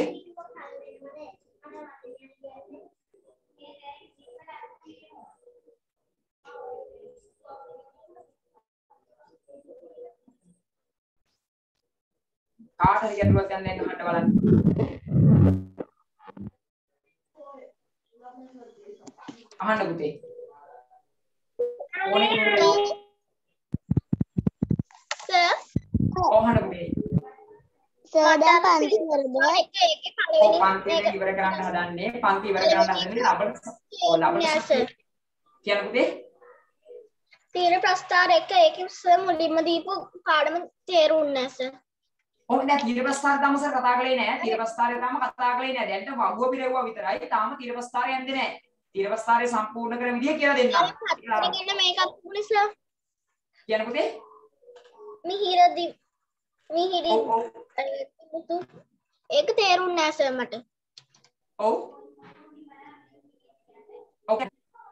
කාට හරි ගැටලුවක් දැන් අහන්න බලන්න. අහන්න පුතේ. ඕනේ සර් අහන්න පුතේ. සර් දැන් පන්ති වලද ඒකේ පළවෙනි ඉවර කරන්න හදන්නේ පන්ති ඉවර කරන්න හදන්නේ ලබන කියන පුතේ. තීර ප්‍රස්ථාර එක ඒකේ සර් මුලින්ම දීපු පාඩම තේරුන්නේ නැහැ සර්. ඔව් දැන් තීර ප්‍රස්ථාරය තාම සර් කතා කළේ නෑ. තීර ප්‍රස්ථාරය තාම කතා කළේ නෑ. දැන් වගුව පිරෙව්වා විතරයි. තාම තීර ප්‍රස්ථාරය යන්නේ නෑ. තීර ප්‍රස්ථාරය සම්පූර්ණ කරන විදිය කියලා දෙන්නම්. ඉතින් මේකත් පුලිස්ලා කියන්න පුතේ. මිහිරදි ඔව් ඔව්. ඒක තේරුන්නේ නෑ සර් මට. ඔව්. ඕකේ.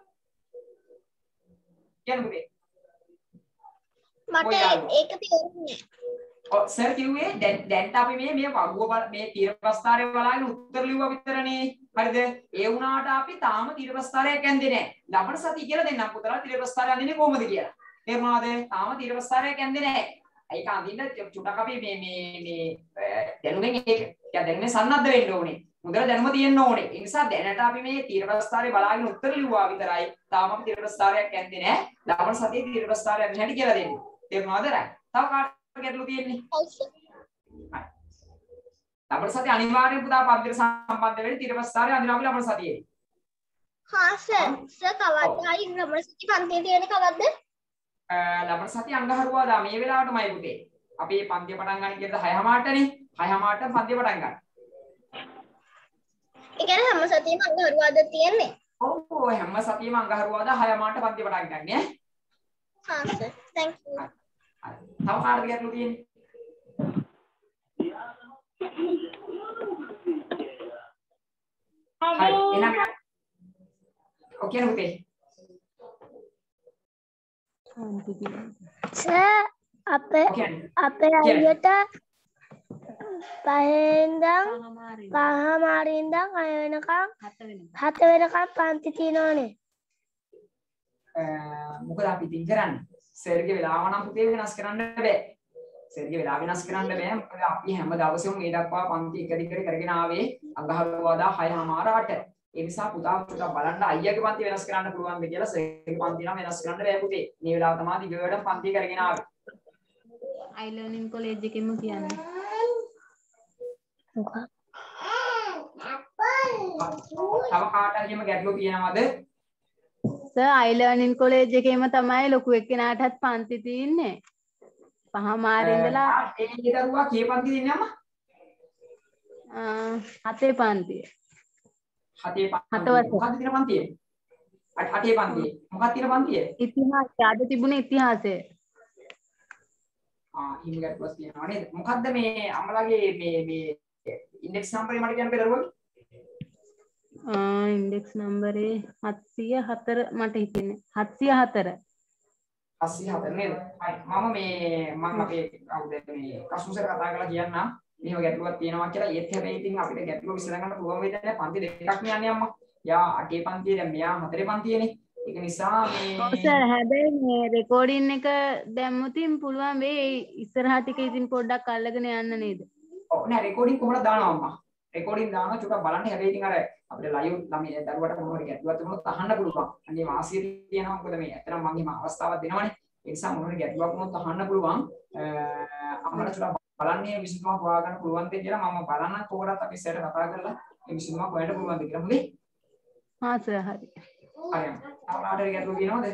කියන්න පුතේ. මට ඒක තේරුන්නේ නෑ. ඔව් සර් කිව්වේ දැන් අපි මේ වගුව මේ තීර ප්‍රස්ථාරය බලාගෙන උත්තර ලිව්වා විතරනේ. හරිද? ඒ වුණාට අපි තාම තීර ප්‍රස්ථාරයක් යන්නේ නෑ. ලබන සතිය කියලා දෙන්නම් පුතලා තීර ප්‍රස්ථාරය යන්නේ කොහොමද කියලා. තේරුණාද? තාම තීර ප්‍රස්ථාරයක් යන්නේ නෑ. ඒක අඳින්න චුට්ටක් අපි මේ දැනුමෙන් ඒක දැනුමේ සන්නද්ධ වෙන්න ඕනේ. මුදල දැනුම තියෙන්න ඕනේ. ඒ නිසා දැනට අපි මේ තීර ප්‍රස්ථාරය බලාගෙන උත්තර ලිව්වා විතරයි. තාම අපි තීර ප්‍රස්ථාරයක් යන්නේ නෑ. ලබන සතියේ තීර ප්‍රස්ථාරයක් නැහැටි කියලා දෙන්න. තේරුණාද? රයි. තව කාට ගැටලු තියෙන්නේ? ඔව් සර්. ලබන සතිය අනිවාර්යෙන් පුතා පන්තිට සම්බන්ධ වෙන්න තීර ප්‍රස්ථාරය අඳිනවා අපි ලබන සතියේ. හා සර්. සර් කවද්ද හරි ලබන සතිය පන්තියේ තියෙන කවද්ද? ලබන සතිය අඟහරුවාදා මේ වෙලාවටමයි පුතේ. අපි මේ පන්තිය පටන් ගන්න කියලා 6:00ටනේ. 6:00ට පන්තිය පටන් ගන්න. ඒ කියන්නේ හැම සතියෙම අඟහරුවාද තියෙන්නේ? ඔව් හැම සතියෙම අඟහරුවාදා 6:00ට පන්තිය පටන් ගන්න ඈ. හා සර්. thank you. තව කාටද ගැටලු තියෙන්නේ? හරි එහෙනම් ඔකේ පුතේ. සර් අපේ අයියට පහමාරි ඉඳන් 7 වෙනකම් පන්ති තියෙනවනේ. මොකද අපි ඉතින් කරන්නේ? සර්ගේ වෙලාව නම් පුතේ වෙනස් කරන්න බෑ. සර්ගේ වෙලාව වෙනස් කරන්න බෑ. මොකද අපි හැම දවසෙම මේ දක්වා පන්ති එක දිගට කරගෙන ආවේ අඟහරුවාදා 6:00ට. ඒ නිසා පුතා පුතා බලන්න අයියාගේ පන්ති වෙනස් කරන්න පුළුවන්ද කියලා සර්ගේ පන්ති නම් වෙනස් කරන්න බෑ පුතේ. මේ වෙලාව තමයි දිගටම පන්ති කරගෙන ආවේ. I learning college එකෙම කියන්නේ. තව කාට හරි ගැටලු තියෙනවද? සර් I learning college එකේම තමයි ලොකු එක්කෙනාටත් පන්ති තියෙන්නේ. පහමාරේ ඉඳලා ඒ දරුවා කී පන්ති දෙන්නේ අම්මා? 7 පන්තිය. 7 පන්තිය. මොකක්ද තියෙන පන්තිය? 8 පන්තිය. මොකක්ද තියෙන පන්තිය? ඉතිහාසය අද තිබුණේ ඉතිහාසය. හිමි ගැටලුවක් තියෙනවා නේද? මොකද්ද මේ අම්මලාගේ මේ ඉන්ඩෙක්ස් නම්බරේ මට කියන්න බෑ දරුවෝ? ඉන්ඩෙක්ස් නම්බරේ 704 මට හිතෙන්නේ 704 නේද? හරි මම අපේ කවුද මේ කසුසර කතා කරලා කියන්නම් මෙහෙම ගැටලුවක් තියෙනවා කියලා. ඒත් හැබැයි ඉතින් අපිට ගැටලුව විසඳ ගන්න පුළුවන් වෙන්නේ නැහැ. පන්ති දෙකක් නේ යන්නේ අම්මා. යා 8 පන්තියේ දැන් මෙයා 4 පන්තියේනේ. ඒක නිසා මේ ඔව් සර් හැබැයි මේ රෙකෝඩින් එක දැම්මුතින් පුළුවන් වෙයි ඉස්සරහ ටික ඉතින් පොඩ්ඩක් අල්ලගෙන යන්න නේද? ඔව් නෑ රෙකෝඩින් කොහොමද දානවා අම්මා? රෙකෝඩින් දානවා චුට්ටක් බලන්න. හැබැයි ඉතින් අර අපිට ලයිව් ළමයි දරුවට මොනවා හරි ගැටලුවක් තිබුණොත් අහන්න පුළුවන්. අනේ වාසිය තියෙනවා. මොකද මේ ඇත්තටම මම හිම අවස්ථාවක් දෙනවනේ. ඒ නිසා මොනවා හරි ගැටලුවක් වුණොත් අහන්න පුළුවන්. අම්මලා චුට්ටක් බලන්නේ විසඳුමක් හොයාගන්න පුළුවන්ද කියලා මම බලන්න කොහොමද අපි සර් කතා කරලා මේ විසඳුමක් හොයන්න පුළුවන්ද කියලා හොඳේ. හා සර් හරි. හරි. තාමලාට ගැටලුවක් තියෙනවද?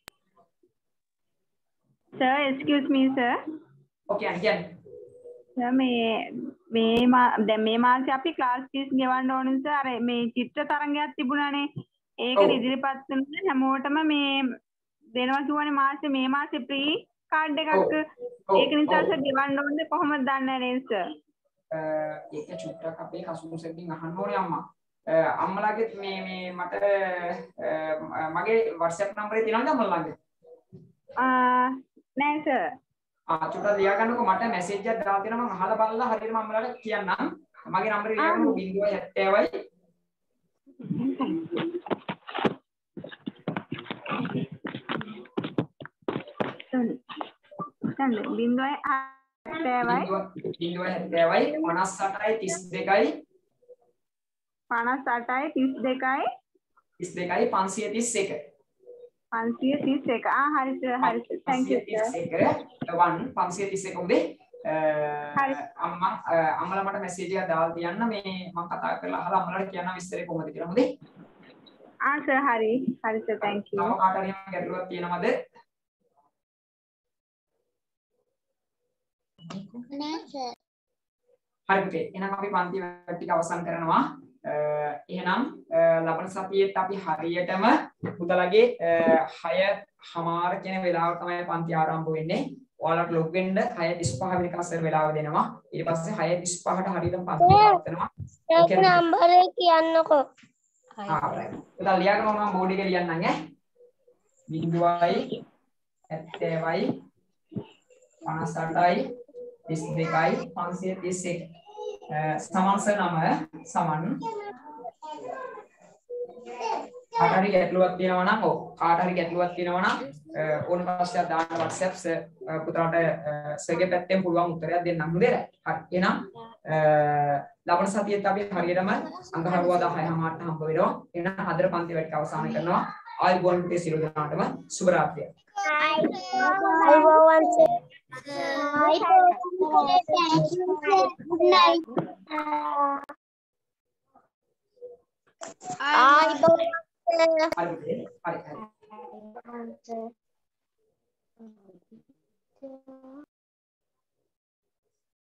Sir, excuse me, sir. ඔකේ අනියන්. Sir, දැන් මේ මාසේ අපි ක්ලාස් ෆීස් ගෙවන්න ඕන නිසා අර මේ චිත්‍ර තරංගයක් තිබුණානේ. ඒක ඉදිරිපත් කරන හැමෝටම මේ දෙනවා කිව්වනේ මේ මාසේ free card එකක්. ඒක නිසා සර් ගෙවන්න ඕනේ කොහොමද දන්නේ නේද සර්? ඒක චුට්ටක් අපේ කසුමුසෙන්කින් අහන්න ඕනේ අම්මා. අම්මලාගේ මේ මට මගේ WhatsApp නම්බරේ තියෙනවද අම්මලාගේ? නෑ සර්. චුට්ටක් ලියා ගන්නකො මට මැසේජ් එකක් දාලා තියෙනවා මම අහලා බලලා හරියටම අම්මලාට කියන්නම්. මගේ නම්බරේ ලියා ගන්නකො 531 හරි සර් thank you sir 531 උදේ අම්මලා මට මැසේජ් එකක් දාලා තියන්න මේ මම කතා කරලා අහලා අම්මලාට කියන්න විස්තරේ කොහොමද කියලා හොඳේ සර් හරි සර් thank you තව කාට හරි ගැටලුවක් තියෙනවද නෑ සර් හරි පුතේ. එහෙනම් අපි පන්ති වැඩ ටික අවසන් කරනවා. එහෙනම් ලබන සතියේත් අපි හරියටම පුතලගේ 6:00 කියන වෙලාව තමයි පන්ති ආරම්භ වෙන්නේ. ඔයාලට ලොග් වෙන්න 6:35 වෙනකන් සර් වෙලාව දෙනවා. ඊට පස්සේ 6:35ට හරියටම පන්ති පවත්වනවා. ඒක නම්බර එක කියන්නකෝ. right. පුතල් ලියාගෙන මම බෝඩ් එකේ ලියන්නම් ඈ. 0යි 70යි 58යි 32යි 531 සමාංශ නම සමන් කාට හරි ගැටලුවක් තියෙනවා නම් කාට හරි ගැටලුවක් තියෙනවා නම් ඕන ප්‍රශ්නයක් දාන්න WhatsApp පුතාට සර්ගේ පැත්තෙන් පුළුවන් උත්තරයක් දෙන්නම් නේද? හරි. එහෙනම් ලබන සතියේත් අපි හරියටම අඟහරුවාදා 6:00ට හම්බ වෙනවා. එහෙනම් අදට පන්ති වැඩ අවසන් කරනවා. ආයුබෝවන් පුතේ සියලු දෙනාටම සුබ රාත්‍රියක්. අයිබෝවන් හරි.